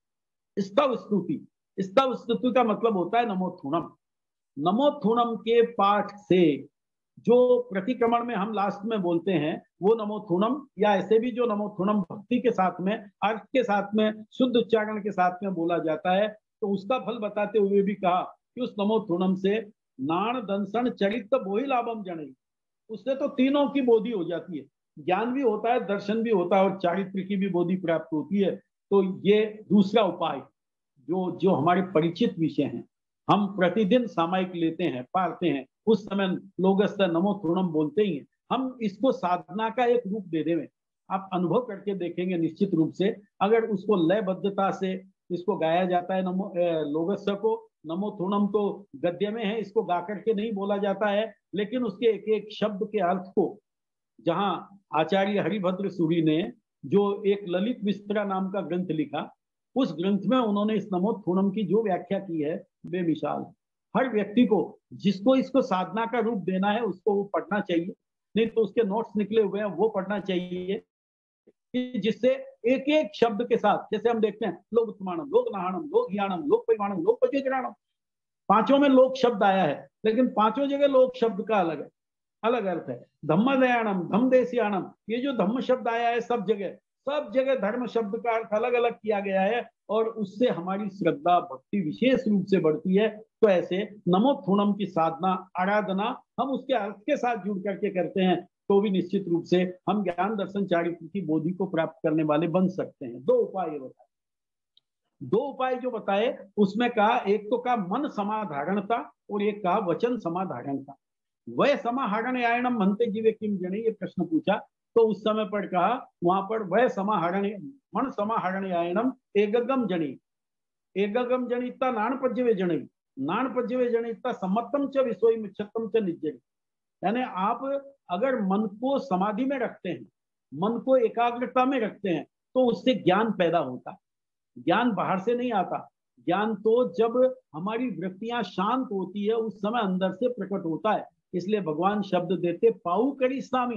स्तव स्तुति, स्तव स्तुति का मतलब होता है नमोथुणम। नमोथुणम के पाठ से जो प्रतिक्रमण में हम लास्ट में बोलते हैं वो नमोथुणम, या ऐसे भी जो नमोथुणम भक्ति के साथ में, अर्थ के साथ में, शुद्ध उच्चारण के साथ में बोला जाता है, तो उसका फल बताते हुए भी कहा कि उस नमोथुणम से नाण दंसन चरित्र बोहि लाभम जनै, उससे तो तीनों की बोधि हो जाती है, ज्ञान भी होता है, दर्शन भी होता है और चारित्र की भी बोधि प्राप्त होती है। तो ये दूसरा उपाय जो जो हमारे परिचित विषय हैं, हम प्रतिदिन सामायिक लेते हैं, पढ़ते हैं, उस समय लोगस्य नमोथुणम बोलते ही हैं। हम इसको साधना का एक रूप दे दें, आप अनुभव करके देखेंगे निश्चित रूप से। अगर उसको लयबद्धता से इसको गाया जाता है, नमो लोगस्य को, नमोथुणम तो गद्य में है, इसको गा करके नहीं बोला जाता है, लेकिन उसके एक एक शब्द के अर्थ को, जहां आचार्य हरिभद्र सूरी ने जो एक ललित विस्तरा नाम का ग्रंथ लिखा, उस ग्रंथ में उन्होंने इस नमोथुणम की जो व्याख्या की है बेमिसाल। हर व्यक्ति को, जिसको इसको साधना का रूप देना है, उसको वो पढ़ना चाहिए, नहीं तो उसके नोट्स निकले हुए हैं वो पढ़ना चाहिए, जिससे एक एक शब्द के साथ, जैसे हम देखते हैं लोक उत्मानम, लोक नहानम, लोक हियाणम, लोक परिमाणम, लोक पचेकरणम, पांचों में लोक शब्द आया है, लेकिन पांचों जगह लोक शब्द का अलग है, अलग अर्थ है। धम्मदयाणम, धम्म देशियाणम, ये जो धम्म शब्द आया है सब जगह, सब जगह धर्म शब्द का अर्थ अलग अलग किया गया है, और उससे हमारी श्रद्धा भक्ति विशेष रूप से बढ़ती है। तो ऐसे नमोथुणम की साधना, आराधना हम उसके अर्थ के साथ जुड़ करके करते हैं, तो भी निश्चित रूप से हम ज्ञान दर्शन चारित्र की बोधि को प्राप्त करने वाले बन सकते हैं। दो उपाय बताए, दो उपाय जो बताए उसमें कहा, एक तो कहा मन समाधारणता और एक कहा वचन समाधारणता। वह समाहरण आयणम मनते जीवे किम जने, ये प्रश्न पूछा, तो उस समय पर कहा वहां पर वह समाहरण, मन समाहरण आयणम एकगम जनी, एकगम जनिता नान पज्यवे जनी, नान पज्यवे जनिता सम्मतम च विषय मिच्छतम च निज्जनी। यानी आप अगर मन को समाधि में रखते हैं, मन को एकाग्रता में रखते हैं, तो उससे ज्ञान पैदा होता है। ज्ञान बाहर से नहीं आता, ज्ञान तो जब हमारी वृत्तियां शांत होती है उस समय अंदर से प्रकट होता है। इसलिए भगवान शब्द देते पाऊ करिष्यामि,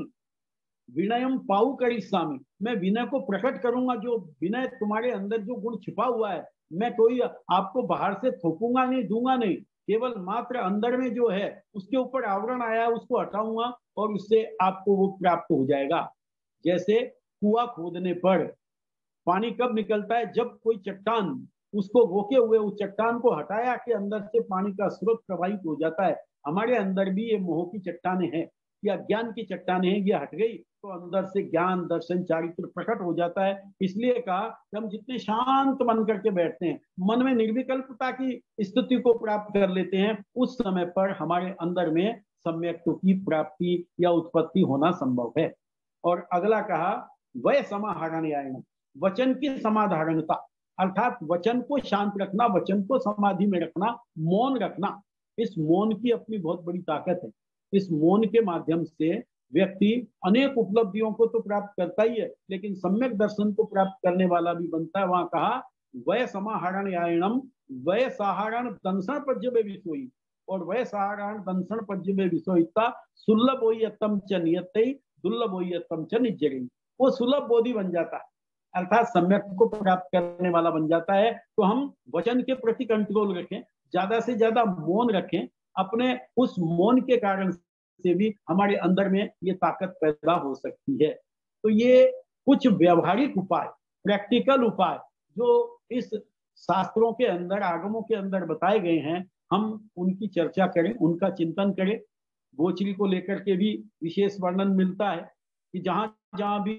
विनयम पाऊ करिष्यामि, मैं विनय को प्रकट करूंगा। जो विनय तुम्हारे अंदर जो गुण छिपा हुआ है, मैं कोई आपको बाहर से थोपूंगा नहीं, दूंगा नहीं, केवल मात्र अंदर में जो है उसके ऊपर आवरण आया है उसको हटाऊंगा और उससे आपको वो प्राप्त हो जाएगा। जैसे कुआं खोदने पर पानी कब निकलता है, जब कोई चट्टान उसको रोके हुए उस चट्टान को हटाया कि अंदर से पानी का स्रोत प्रवाहित हो जाता है। हमारे अंदर भी ये मोह की चट्टानें हैं या ज्ञान की चट्टानें हैं, ये हट गई तो अंदर से ज्ञान दर्शन चारित्र प्रकट हो जाता है। इसलिए कहा कि हम जितने शांत मन करके बैठते हैं, मन में निर्विकल्पता की स्थिति को प्राप्त कर लेते हैं, उस समय पर हमारे अंदर में सम्यक्त्व की प्राप्ति या उत्पत्ति होना संभव है। और अगला कहा वह समाहरण, वचन की समाधारणता, अर्थात वचन को शांत रखना, वचन को समाधि में रखना, मौन रखना। इस मौन की अपनी बहुत बड़ी ताकत है। इस मौन के माध्यम से व्यक्ति अनेक उपलब्धियों को तो प्राप्त करता ही है, लेकिन सम्यक दर्शन को प्राप्त करने वाला भी बनता है। वहां कहा वह समाहरण यायणम, वह सहारण दंसन पज्यवे विषोई, और वह सहारण दंसन पज्यवे विषोईता सुलभ होयतम च नियतई दुर्लभ होयतम च निज्जरी। वो सुलभ बोधि बन जाता है, अर्थात सम्यक को प्राप्त करने वाला बन जाता है। तो हम वचन के प्रति कंट्रोल रखें, ज्यादा से ज्यादा मौन रखें, अपने उस मौन के कारण से भी हमारे अंदर में ये ताकत पैदा हो सकती है। तो ये कुछ व्यवहारिक उपाय, प्रैक्टिकल उपाय जो इस शास्त्रों के अंदर, आगमों के अंदर बताए गए हैं, हम उनकी चर्चा करें, उनका चिंतन करें। गोचरी को लेकर के भी विशेष वर्णन मिलता है कि जहां जहां भी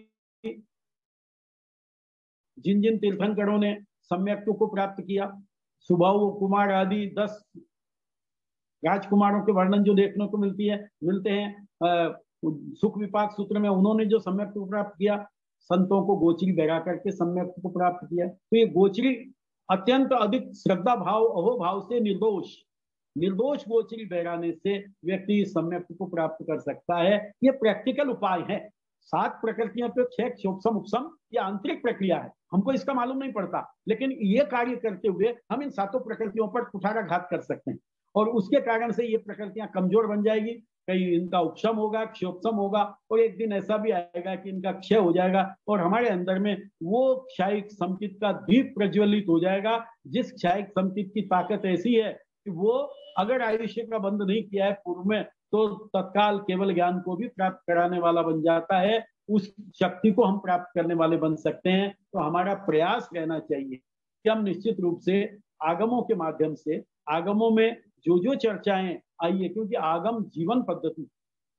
जिन जिन तीर्थंकरों ने सम्यक्त्व को प्राप्त किया, सुबाहु कुमार आदि दस राजकुमारों के वर्णन जो देखने को मिलती है मिलते हैं सुख विपाक सूत्र में, उन्होंने जो सम्यक्त्व प्राप्त किया, संतों को गोचरी बहरा करके सम्यक्त्व को प्राप्त किया। तो ये गोचरी अत्यंत अधिक श्रद्धा भाव, अहो भाव से निर्दोष निर्दोष गोचरी बहराने से व्यक्ति सम्यक को प्राप्त कर सकता है। ये प्रैक्टिकल उपाय है। सात प्रकृतियों पे क्षय क्षोभसम उपसम ये आंतरिक प्रक्रिया है, हमको इसका मालूम नहीं पड़ता, लेकिन ये कार्य करते हुए हम इन सातों प्रकृतियों पर कुठाराघात कर सकते हैं और उसके कारण से ये प्रकृतियां कमजोर बन जाएगी। कहीं इनका उपशम होगा, क्षयोपशम होगा और एक दिन ऐसा भी आएगा कि इनका क्षय हो जाएगा और हमारे अंदर में वो क्षायिक समचित का दीप प्रज्वलित हो जाएगा, जिस क्षायिक समचित की ताकत ऐसी है कि वो अगर आयुष्य का बंध नहीं किया है पूर्व में तो तत्काल केवल ज्ञान को भी प्राप्त कराने वाला बन जाता है। उस शक्ति को हम प्राप्त करने वाले बन सकते हैं। तो हमारा प्रयास रहना चाहिए कि हम निश्चित रूप से आगमों के माध्यम से, आगमों में जो जो चर्चाएं आई है, क्योंकि आगम जीवन पद्धति,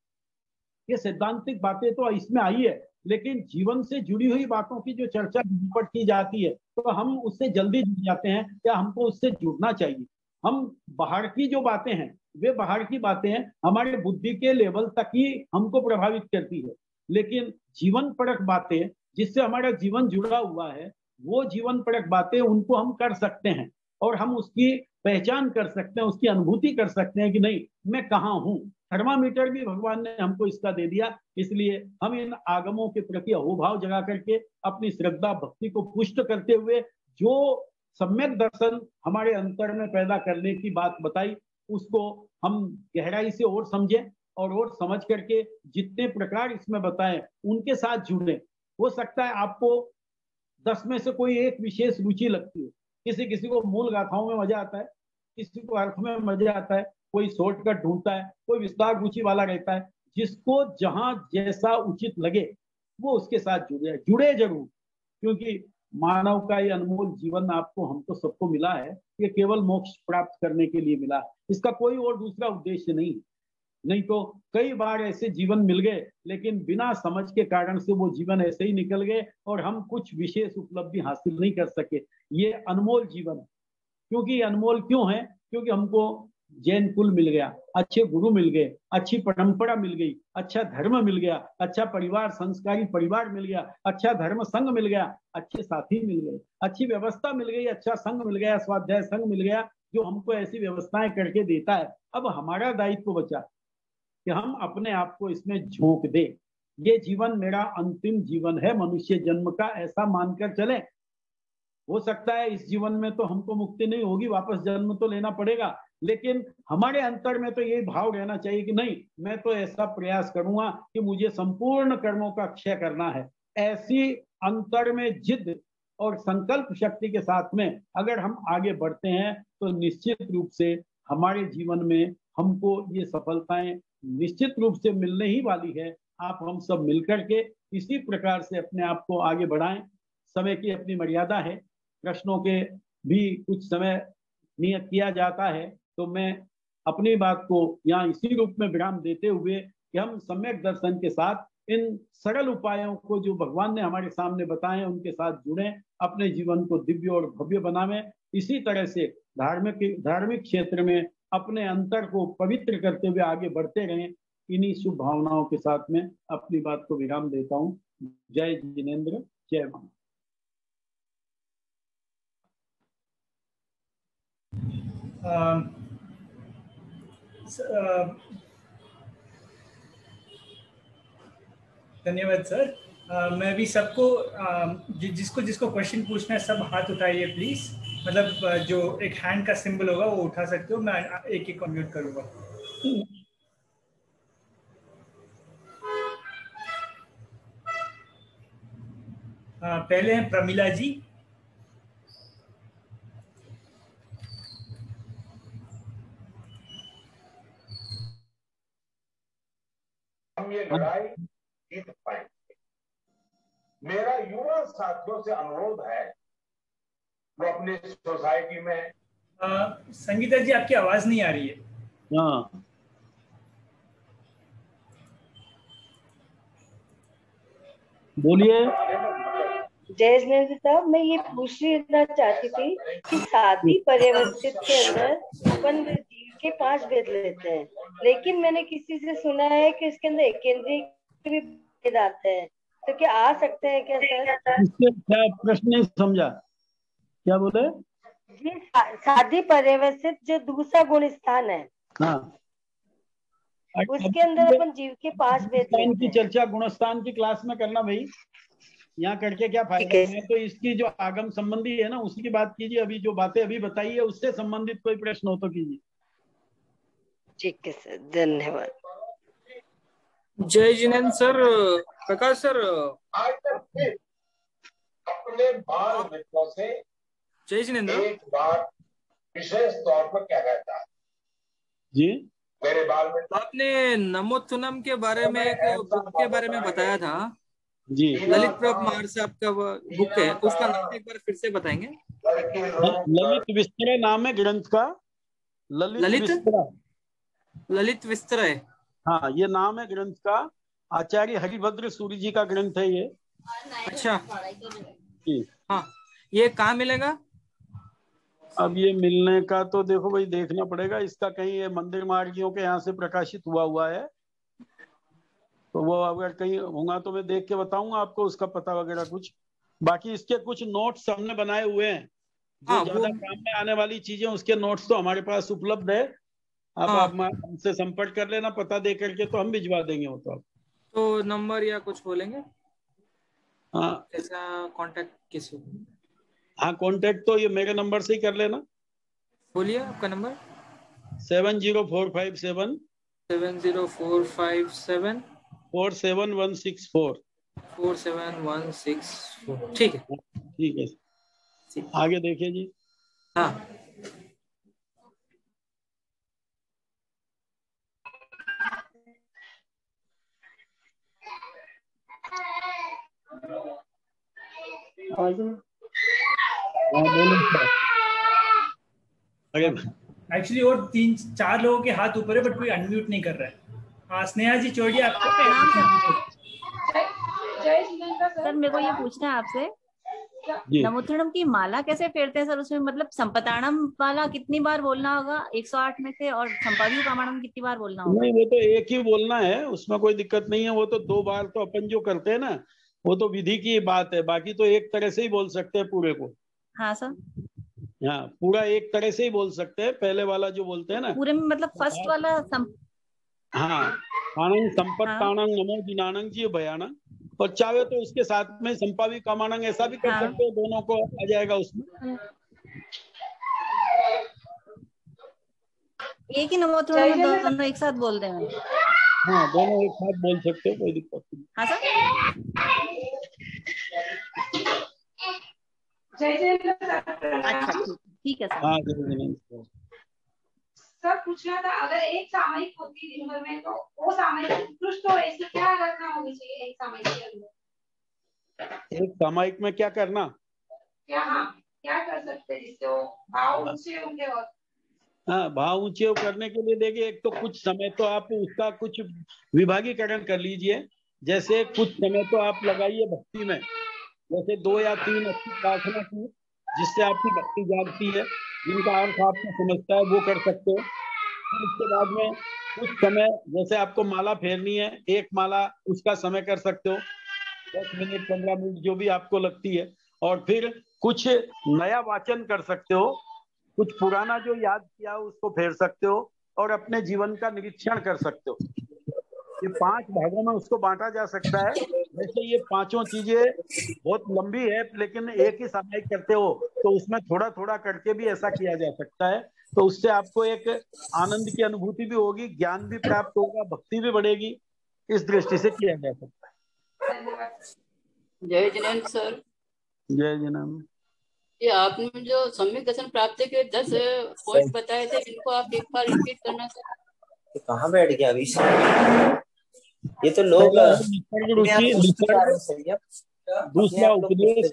ये सैद्धांतिक बातें तो इसमें आई है, लेकिन जीवन से जुड़ी हुई बातों की जो चर्चा पर की जाती है तो हम उससे जल्दी जुड़ जाते हैं या हमको उससे जुड़ना चाहिए। हम बाहर की जो बातें हैं वे बाहर की बातें हैं, हमारे बुद्धि के लेवल तक ही हमको प्रभावित करती है, लेकिन जीवन परक बातें जिससे हमारा जीवन जुड़ा हुआ है, वो जीवन परक बातें उनको हम कर सकते हैं और हम उसकी पहचान कर सकते हैं, उसकी अनुभूति कर सकते हैं कि नहीं मैं कहाँ हूँ। थर्मामीटर भी भगवान ने हमको इसका दे दिया, इसलिए हम इन आगमों के प्रति अहोभाव जगा करके अपनी श्रद्धा भक्ति को पुष्ट करते हुए जो सम्यक दर्शन हमारे अंतर में पैदा करने की बात बताई उसको हम गहराई से और समझें और और समझ करके जितने प्रकार इसमें बताएं उनके साथ जुड़े। हो सकता है आपको दस में से कोई एक विशेष रुचि लगती है, किसी किसी को मूल गाथाओं में मजा आता है, किसी को अर्थ में मजा आता है, कोई शॉर्टकट ढूंढता है, कोई विस्तार रुचि वाला रहता है। जिसको जहां जैसा उचित लगे वो उसके साथ जुड़े जुड़े जरूर, क्योंकि मानव का ये अनमोल जीवन आपको हमको सबको मिला है, ये केवल मोक्ष प्राप्त करने के लिए मिला है, इसका कोई और दूसरा उद्देश्य नहीं। नहीं तो कई बार ऐसे जीवन मिल गए लेकिन बिना समझ के कारण से वो जीवन ऐसे ही निकल गए और हम कुछ विशेष उपलब्धि हासिल नहीं कर सके। ये अनमोल जीवन है। क्योंकि ये अनमोल क्यों है? क्योंकि हमको जैन कुल मिल गया, अच्छे गुरु मिल गए, अच्छी परंपरा मिल गई, अच्छा धर्म मिल गया, अच्छा परिवार संस्कारी परिवार मिल गया, अच्छा धर्म संघ मिल गया, अच्छे साथी मिल गए, अच्छी व्यवस्था मिल गई, अच्छा संघ मिल गया, स्वाध्याय संघ मिल गया जो हमको ऐसी व्यवस्थाएं करके देता है। अब हमारा दायित्व बचा कि हम अपने आप को इसमें झोंक दे। ये जीवन मेरा अंतिम जीवन है मनुष्य जन्म का, ऐसा मानकर चले। हो सकता है इस जीवन में तो हमको मुक्ति नहीं होगी, वापस जन्म तो लेना पड़ेगा, लेकिन हमारे अंतर में तो यही भाव रहना चाहिए कि नहीं मैं तो ऐसा प्रयास करूंगा कि मुझे संपूर्ण कर्मों का क्षय करना है। ऐसी अंतर में जिद और संकल्प शक्ति के साथ में अगर हम आगे बढ़ते हैं तो निश्चित रूप से हमारे जीवन में हमको ये सफलताएं निश्चित रूप से मिलने ही वाली है। आप हम सब मिलकर के इसी प्रकार से अपने आप को आगे बढ़ाएं। समय की अपनी मर्यादा है, प्रश्नों के भी कुछ समय नियत किया जाता है, तो मैं अपनी बात को यहाँ इसी रूप में विराम देते हुए कि हम सम्यक दर्शन के साथ इन सरल उपायों को जो भगवान ने हमारे सामने बताए उनके साथ जुड़ें, अपने जीवन को दिव्य और भव्य बनावें। इसी तरह से धार्मिक धार्मिक क्षेत्र में अपने अंतर को पवित्र करते हुए आगे बढ़ते रहें। इन्हीं शुभ भावनाओं के साथ में अपनी बात को विराम देता हूँ। जय जिनेंद्र, जय मां। धन्यवाद सर। uh, मैं भी सबको uh, जिसको जिसको क्वेश्चन पूछना है सब हाथ उठाइए प्लीज। मतलब uh, जो एक हैंड का सिंबल होगा वो उठा सकते हो, मैं एक एक अनम्यूट करूंगा। uh, पहले हैं प्रमिला जी। हम ये लड़ाई जीत पाएंगे। मेरा युवा साथियों से अनुरोध है वो अपने सोसाइटी में। आ, संगीता जी आपकी आवाज नहीं आ रही है। हाँ बोलिए। जय जिनेंद्र साहब, मैं ये पूछना चाहती थी कि साधी पर्यवस्थित के अंदर अपन जीव के पांच भेद लेते हैं, लेकिन मैंने किसी से सुना है कि इसके अंदर केंद्रीय भी भेद आते हैं, तो क्या आ सकते हैं क्या सर? इसके क्या प्रश्न नहीं समझा, क्या बोले? जी साधी पर्यवसित जो दूसरा गुण स्थान है, हाँ, उसके अंदर अपन जीव के पांच भेद गुणस्थान लेते की हैं। चर्चा गुणस्थान की क्लास में करना भाई, यहाँ करके क्या फायदा है। तो इसकी जो आगम संबंधी है ना उसी की बात कीजिए। अभी जो बातें अभी बताई है उससे संबंधित कोई प्रश्न हो तो कीजिए। ठीक है सर, धन्यवाद। जय जिनेन्द्र सर। प्रकाश सर, आज तक फिर अपने बाल मित्रों से जय जिनेन्द्र, एक बात विशेष तौर पर कहना चाहता जी। मेरे बाल मित्र, आपने नमोत्थनम के बारे में एक बुक के बारे में बताया था जी। ललित प्रभ मार साहब का बुक है, उसका नाम एक बार फिर से बताएंगे? ललित विस्तरा नाम है ग्रंथ का। ललित, ललित विस्तरा ललित विस्तरा। हाँ, ये नाम है ग्रंथ का। आचार्य हरिभद्र सूरी जी का ग्रंथ है ये। अच्छा, जी। हाँ, ये कहाँ मिलेगा? अब ये मिलने का तो देखो भाई, देखना पड़ेगा। इसका कहीं ये मंदिर मार्गियों के यहाँ से प्रकाशित हुआ हुआ है, तो वो अगर कहीं होगा तो मैं देख के बताऊंगा आपको उसका पता वगैरह कुछ। बाकी इसके कुछ नोट्स हमने बनाए हुए हैं, जो हाँ, ज्यादा वो... काम में आने वाली चीजें, उसके नोट्स तो हमारे पास उपलब्ध है। आप हाँ। आप हमसे संपर्क कर लेना, पता दे करके, तो हम भिजवा देंगे वो तो आप। तो नंबर या कुछ बोलेंगे? हाँ, कैसा कांटेक्ट किसी? हाँ, कांटेक्ट तो ये मेरे नंबर से ही कर लेना। बोलिए आपका number. Seven zero four five seven seven zero four five seven four seven one six four four seven one six four. ठीक है, ठीक है। आगे देखिए जी। हाँ, एक्चुअली और तीन चार लोगों के हाथ ऊपर है बट कोई अनम्यूट नहीं कर रहा है। हाँ, स्नेहा जी छोड़िए आपको। प्रणाम सर। जय जिनेन्द्र सर, मेरे को ये पूछना है आपसे, नमोत्थनम की माला कैसे फेरते हैं सर? उसमें मतलब संपताणम वाला कितनी बार बोलना होगा एक सौ आठ में से, और संपाव्यू कामाणम कितनी बार बोलना होगा? नहीं, वो तो एक ही बोलना है, उसमें कोई दिक्कत नहीं है। वो तो दो बार तो अपन जो करते हैं ना, वो तो विधि की बात है। बाकी तो एक तरह से ही बोल सकते हैं पूरे को। हाँ सर, हाँ, पूरा एक तरह से ही बोल सकते हैं। पहले वाला जो बोलते हैं ना पूरे में, मतलब फर्स्ट वाला सम... हाँ, आनंद संपत्तानंग नमो दिनानंग जी भयानंग, और चाहे तो उसके साथ में संपावी कामानंग ऐसा भी कर हाँ। सकते हो, दोनों को आ जाएगा उसमें। एक ही नमोत्थनम में दोनों एक साथ बोल रहे हैं? हाँ, दोनों एक साथ बोल सकते हो, कोई दिक्कत नहीं। हाँ सर। जय जय सर। अच्छा, ठीक है सर। हाँ, जय जय। सर पूछना था, अगर एक सामयिक होती है दिन भर में, तो वो सामयिक उत्कृष्ट हो, ऐसे क्या रखना होनी चाहिए एक सामयिक के अंदर? एक सामयिक में क्या करना, क्या हाँ क्या कर सकते हैं जिससे वो भाव ऊंचे होंगे? और हाँ, भाव ऊंचे करने के लिए देखिए, एक तो कुछ समय तो आप उसका कुछ विभागीकरण कर लीजिए। जैसे कुछ समय तो आप लगाइए भक्ति में, जैसे दो या तीन अच्छी प्रार्थना की जिससे आपकी भक्ति जागती है, जिनका अर्थ आपको समझता है, वो कर सकते हो। फिर उसके बाद में कुछ समय, जैसे आपको माला फेरनी है, एक माला उसका समय कर सकते हो, दस मिनट पंद्रह मिनट जो भी आपको लगती है। और फिर कुछ नया वाचन कर सकते हो, कुछ पुराना जो याद किया उसको फेर सकते हो, और अपने जीवन का निरीक्षण कर सकते हो। ये पांच भागों में उसको बांटा जा सकता है। वैसे ये पांचों चीजें बहुत लंबी है, लेकिन एक ही सामयिक करते हो तो उसमें थोड़ा थोड़ा करके भी ऐसा किया जा सकता है। तो उससे आपको एक आनंद की अनुभूति भी होगी, ज्ञान भी प्राप्त होगा, भक्ति भी बढ़ेगी। इस दृष्टि से किया जा सकता है। जय जिनेन्द्र सर। जय जिनेन्द्र। ये आपने जो सम्यक दर्शन प्राप्ति के दस पॉइंट बताए थे, इनको आप एक बार रिपीट करना सर। कहाँ बैठ गया अभी? ये तो लोग दूसरा उपदेश,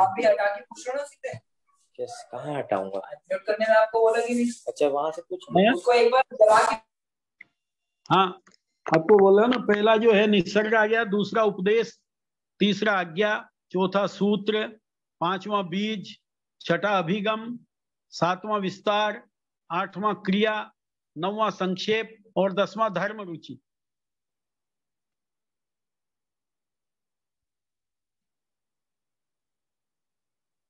कहाँ हटाऊंगा? करने में आपको बोला कि नहीं? अच्छा, वहां से कुछ उसको एक बार। हाँ, आपको बोला ना, पहला जो है निसर्ग आ गया, दूसरा उपदेश, तीसरा आज्ञा, चौथा सूत्र, पांचवा बीज, छठा अभिगम, सातवां विस्तार, आठवां क्रिया, नौवां संक्षेप और दसवां धर्म रुचि।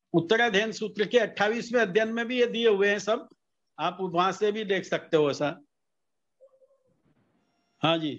उत्तराध्ययन सूत्र के अट्ठाईसवें अध्ययन में भी ये दिए हुए हैं सब, आप वहां से भी देख सकते हो ऐसा। हाँ जी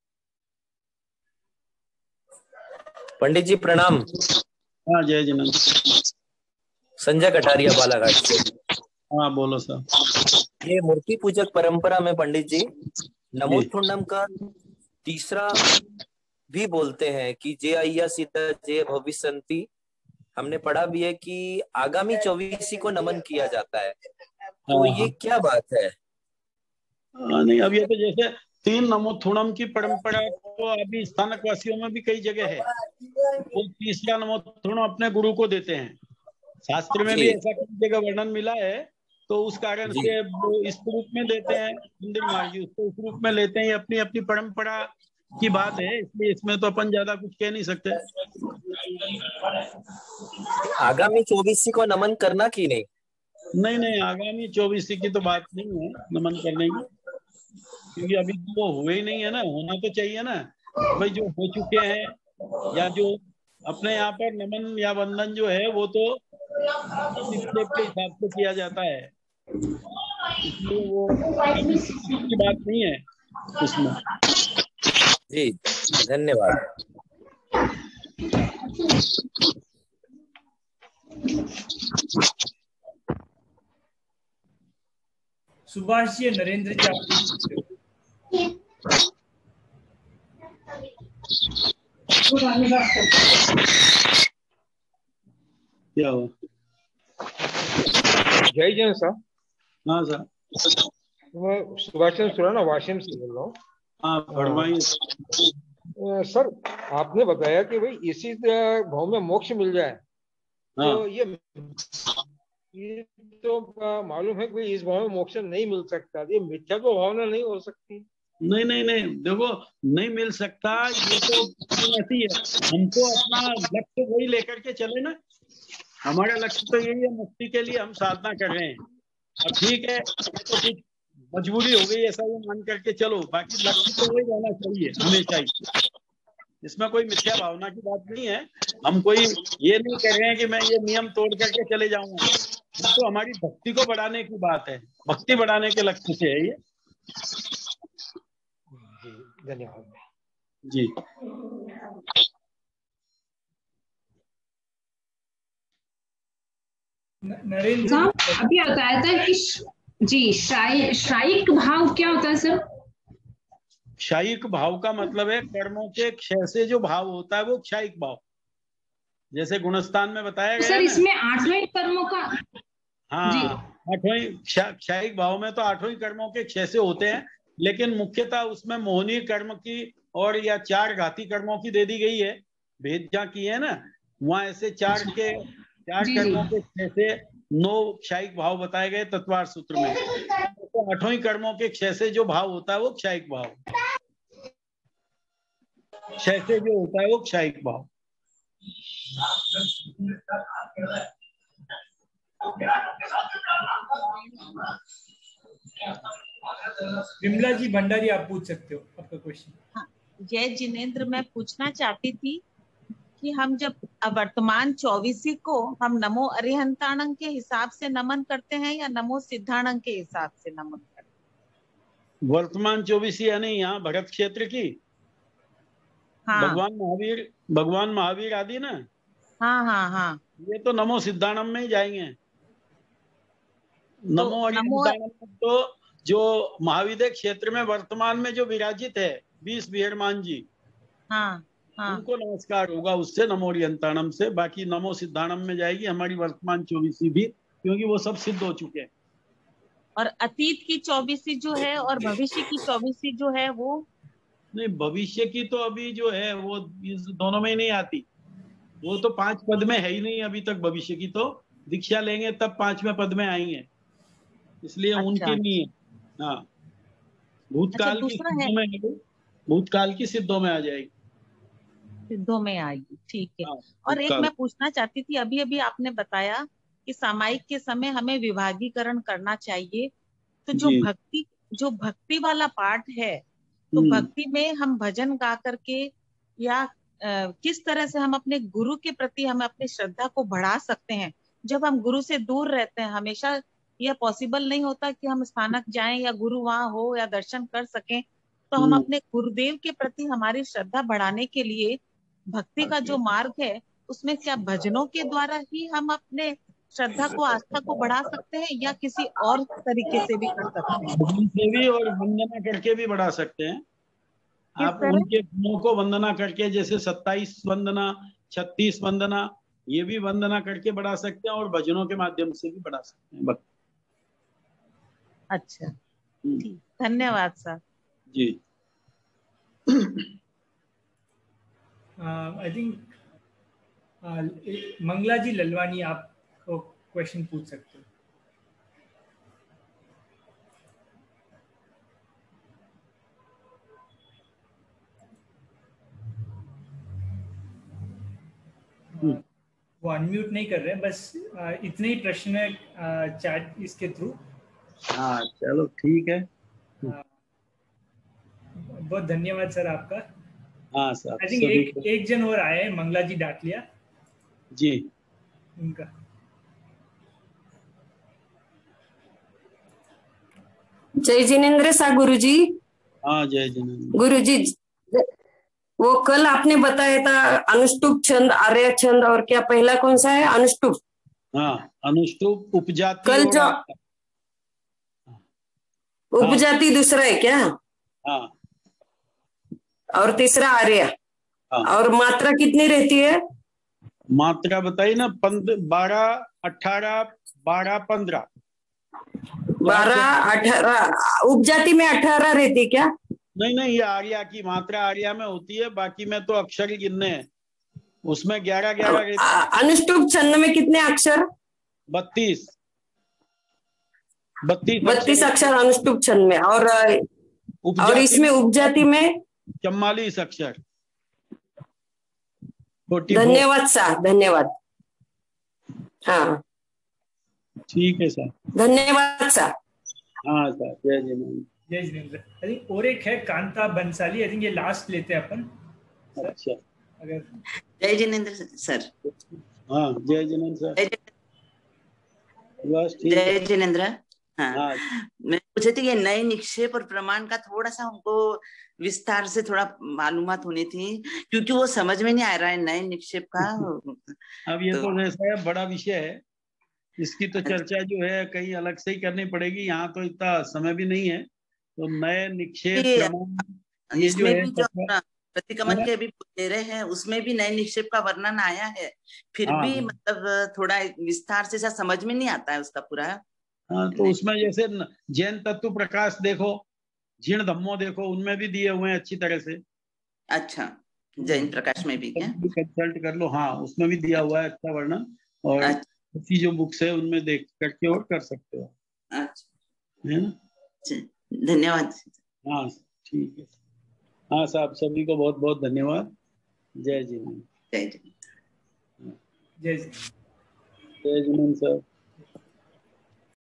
पंडित जी प्रणाम। हाँ जय जिनेंद्र। संजय कटारिया बालाघाट से। हाँ बोलो सर। ये मूर्ति पूजक परंपरा में पंडित जी नमोत्थुंडम का तीसरा भी बोलते हैं कि जय अय्या सीता जय भविष्यंती। हमने पढ़ा भी है कि आगामी चौबीसी को नमन किया जाता है, तो हाँ, ये हाँ। क्या बात है? आ, नहीं अब ये तो जैसे तीन नमोत्थुंडम की परंपरा तो अभी स्थानक वासियों में भी कई जगह है, वो तीसरा नमोत्थुंडम अपने गुरु को देते हैं। शास्त्र में भी ऐसा कई जगह वर्णन मिला है, तो उस कारण से वो इस रूप में देते हैं, मंदिर मार्गी उसको इस रूप में लेते हैं। अपनी अपनी परंपरा की बात है, इसलिए इसमें तो अपन ज्यादा कुछ कह नहीं सकते। आगामी चौबीसी को नमन करना कि नहीं? नहीं नहीं आगामी चौबीसी की तो बात नहीं है नमन करने की, क्योंकि अभी तो वो हुए ही नहीं है ना, होना तो चाहिए ना भाई। जो हो चुके हैं या जो अपने यहाँ पर नमन या वंदन जो है वो तो के हिसाब से किया जाता है, इसलिए वो की बात नहीं है उसमें। जी धन्यवाद। सुभाष जी नरेंद्र जी क्या हुआ? जय जैन सर। हाँ सर। मैं सुभाष चंद्र सुराना वाशिम से बोल रहा हूँ। हाँ फरमाइए सर। आपने बताया कि भाई इसी भाव में मोक्ष मिल जाए। हाँ। तो ये ये तो मालूम है कि इस भाव में मोक्ष नहीं मिल सकता, ये मिथ्या को भावना नहीं हो सकती। नहीं नहीं नहीं देखो नहीं मिल सकता, ये तो ऐसी है। हमको अपना लक्ष्य वही लेकर के चले ना, हमारा लक्ष्य तो यही है, मुक्ति के लिए हम साधना कर रहे हैं। अब ठीक है तो कुछ मजबूरी हो गई ऐसा वो मान करके चलो, बाकी लक्ष्य तो वही रहना चाहिए हमेशा ही। इसमें कोई मिथ्या भावना की बात नहीं है। हम कोई ये नहीं कर रहे हैं कि मैं ये नियम तोड़ करके चले जाऊंगा, तो हमारी भक्ति को बढ़ाने की बात है, भक्ति बढ़ाने के लक्ष्य से है ये। धन्यवाद जी। नरेंद्र अभी बताया था कि जी शाई शायिक भाव क्या होता है सर? क्षयिक भाव का मतलब है कर्मों के क्षय से जो भाव होता है वो क्षयिक भाव, जैसे गुणस्थान में बताया गया सर इसमें आठवें कर्मों का। हाँ आठवें क्षयिक भाव में तो आठवें कर्मों के क्षय से होते हैं, लेकिन मुख्यतः उसमें मोहनी कर्म की और या चार घाती कर्मों की दे दी गई है। भेद जहाँ की है ना वहां ऐसे चार के चार कर्मों के क्षय से नौ क्षयिक भाव बताए गए तत्वार सूत्र में। तो आठवें कर्मों के क्षय से जो भाव होता है वो क्षयिक भाव, क्षय से जो होता है वो क्षयिक भाव। विमला जी भंडारी आप पूछ सकते हो आपका क्वेश्चन। हाँ, जय जिनेंद्र मैं पूछना चाहती थी कि हम जब वर्तमान चौबीसी को हम नमो अरिहंताणं के हिसाब से नमन करते हैं या नमो सिद्धाणं के हिसाब से नमन करते हैं? वर्तमान चौबीसी यानी यहाँ भरत क्षेत्र की। हाँ। भगवान महावीर भगवान महावीर आदि ना। हाँ हाँ हाँ ये तो नमो सिद्धाणम में ही जाएंगे। तो नमो अरिहंताणं तो जो महाविद्य क्षेत्र में वर्तमान में जो विराजित है बीस बिहरमान जी, हाँ हाँ उनको नमस्कार होगा उससे नमो अरिहंताणं से। बाकी नमो सिद्धाणम में जाएगी हमारी वर्तमान चौबीसी भी, क्योंकि वो सब सिद्ध हो चुके हैं। और अतीत की चौबीसी जो है और भविष्य की चौबीसी जो है वो नहीं, भविष्य की तो अभी जो है वो दोनों में ही नहीं आती, वो तो पांच पद में है ही नहीं अभी तक। भविष्य की तो दीक्षा लेंगे तब पांचवें पद में आएंगे, इसलिए अच्छा, उनकी नहीं है। हाँ भूतकाल अच्छा, की सिद्धों में है, भूतकाल की सिद्धों में आ जाएगी, सिद्धों में आएगी। ठीक है। हाँ, और एक मैं पूछना चाहती थी, अभी अभी आपने बताया कि सामायिक के समय हमें विभागीकरण करना चाहिए, तो जो भक्ति जो भक्ति वाला पार्ट है, तो भक्ति में हम भजन गा करके या आ, किस तरह से हम अपने गुरु के प्रति हम अपनी श्रद्धा को बढ़ा सकते हैं? जब हम गुरु से दूर रहते हैं, हमेशा यह पॉसिबल नहीं होता कि हम स्थानक जाएं या गुरु वहां हो या दर्शन कर सकें, तो हम अपने गुरुदेव के प्रति हमारी श्रद्धा बढ़ाने के लिए भक्ति का जो मार्ग है उसमें क्या भजनों के द्वारा ही हम अपने श्रद्धा को, आस्था को बढ़ा सकते हैं या किसी और तरीके से भी कर सकते हैं? भजन से भी और वंदना करके भी बढ़ा सकते हैं आप उनके गुणों को वंदना करके, जैसे सत्ताईस वंदना, छत्तीस वंदना, ये भी वंदना करके बढ़ा सकते हैं और भजनों के माध्यम से भी बढ़ा सकते हैं। अच्छा, ठीक, धन्यवाद सर जी। आई थिंक मंगला जी ललवानी आप को क्वेश्चन पूछ सकते हो। वो अनम्यूट नहीं कर रहे हैं, बस इतने ही प्रश्न है चैट इसके थ्रू। हाँ चलो ठीक है, बहुत धन्यवाद सर आपका। हाँ सर, आई थिंक एक एक जन और आए हैं, मंगला जी डाटलिया जी, उनका। जय जिनेंद्र सा गुरु जी। हाँ जय जिनेंद्र। गुरु जी, वो कल आपने बताया था अनुष्टुप छंद, आर्य छंद और क्या पहला कौन सा है? अनुष्टुप। हाँ अनुष्टुप उपजाति। कल जो उपजाति दूसरा है क्या? हाँ। और तीसरा आर्य। हाँ। और मात्रा कितनी रहती है? मात्रा बताइए ना, पंद्रह, बारह, अठारह, बारह, पंद्रह। बारह, अठारह। उपजाति में अठारह रहती क्या? नहीं नहीं, ये आर्या की मात्रा आर्या में होती है, बाकी में तो अक्षर ही गिनने हैं, उसमें ग्यारह ग्यारह रहते हैं। अनुष्टुप छंद में कितने अक्षर? बत्तीस बत्तीस बत्तीस अक्षर अनुष्टुप छंद में। और और इसमें उपजाति में चौवालीस अक्षर। धन्यवाद सर, धन्यवाद। हाँ ठीक है सर, धन्यवाद सर। हाँ सर, जय जिनेंद्र। जय जिनेंद्र। आई थिंक और एक है कांता बंसाली, आई थिंक ये लास्ट लेते हैं अपन। अच्छा, अगर जय जिनेंद्र सर। हाँ जय जिनेंद्र सर। बस ठीक। जय जिनेंद्र। हाँ, हाँ। मैं पूछे थे कि नए निक्षेप और प्रमाण का थोड़ा सा हमको विस्तार से थोड़ा मालूमात होनी थी, क्योंकि वो समझ में नहीं आ रहा है नए निक्षेप का। अब ये तो, तो ऐसा है, बड़ा विषय है, इसकी तो चर्चा जो है कहीं अलग से ही करनी पड़ेगी, यहाँ तो इतना समय भी नहीं है। तो नए निक्षेप प्रमाण, ये जो है प्रतिक्रमण के अभी दे रहे हैं, उसमें भी नए निक्षेप का वर्णन आया है, फिर हाँ, भी मतलब थोड़ा विस्तार से समझ में नहीं आता है उसका पूरा। हाँ, तो उसमें जैसे जैन तत्व प्रकाश देखो, जीर्ण धम्मो देखो, उनमें भी दिए हुए हैं अच्छी तरह से। अच्छा, जैन प्रकाश में भी क्या? कंसल्ट कर लो, हाँ उसमें भी दिया हुआ है अच्छा वर्णन, और अच्छी जो बुक्स है उनमें देख करके और कर सकते हो। अच्छा, है ना? धन्यवाद। हाँ ठीक है। हाँ साहब, सभी को बहुत बहुत धन्यवाद। जय जिनेंद्र। जय जिनेंद्र। जय जय जिनेंद्र सर।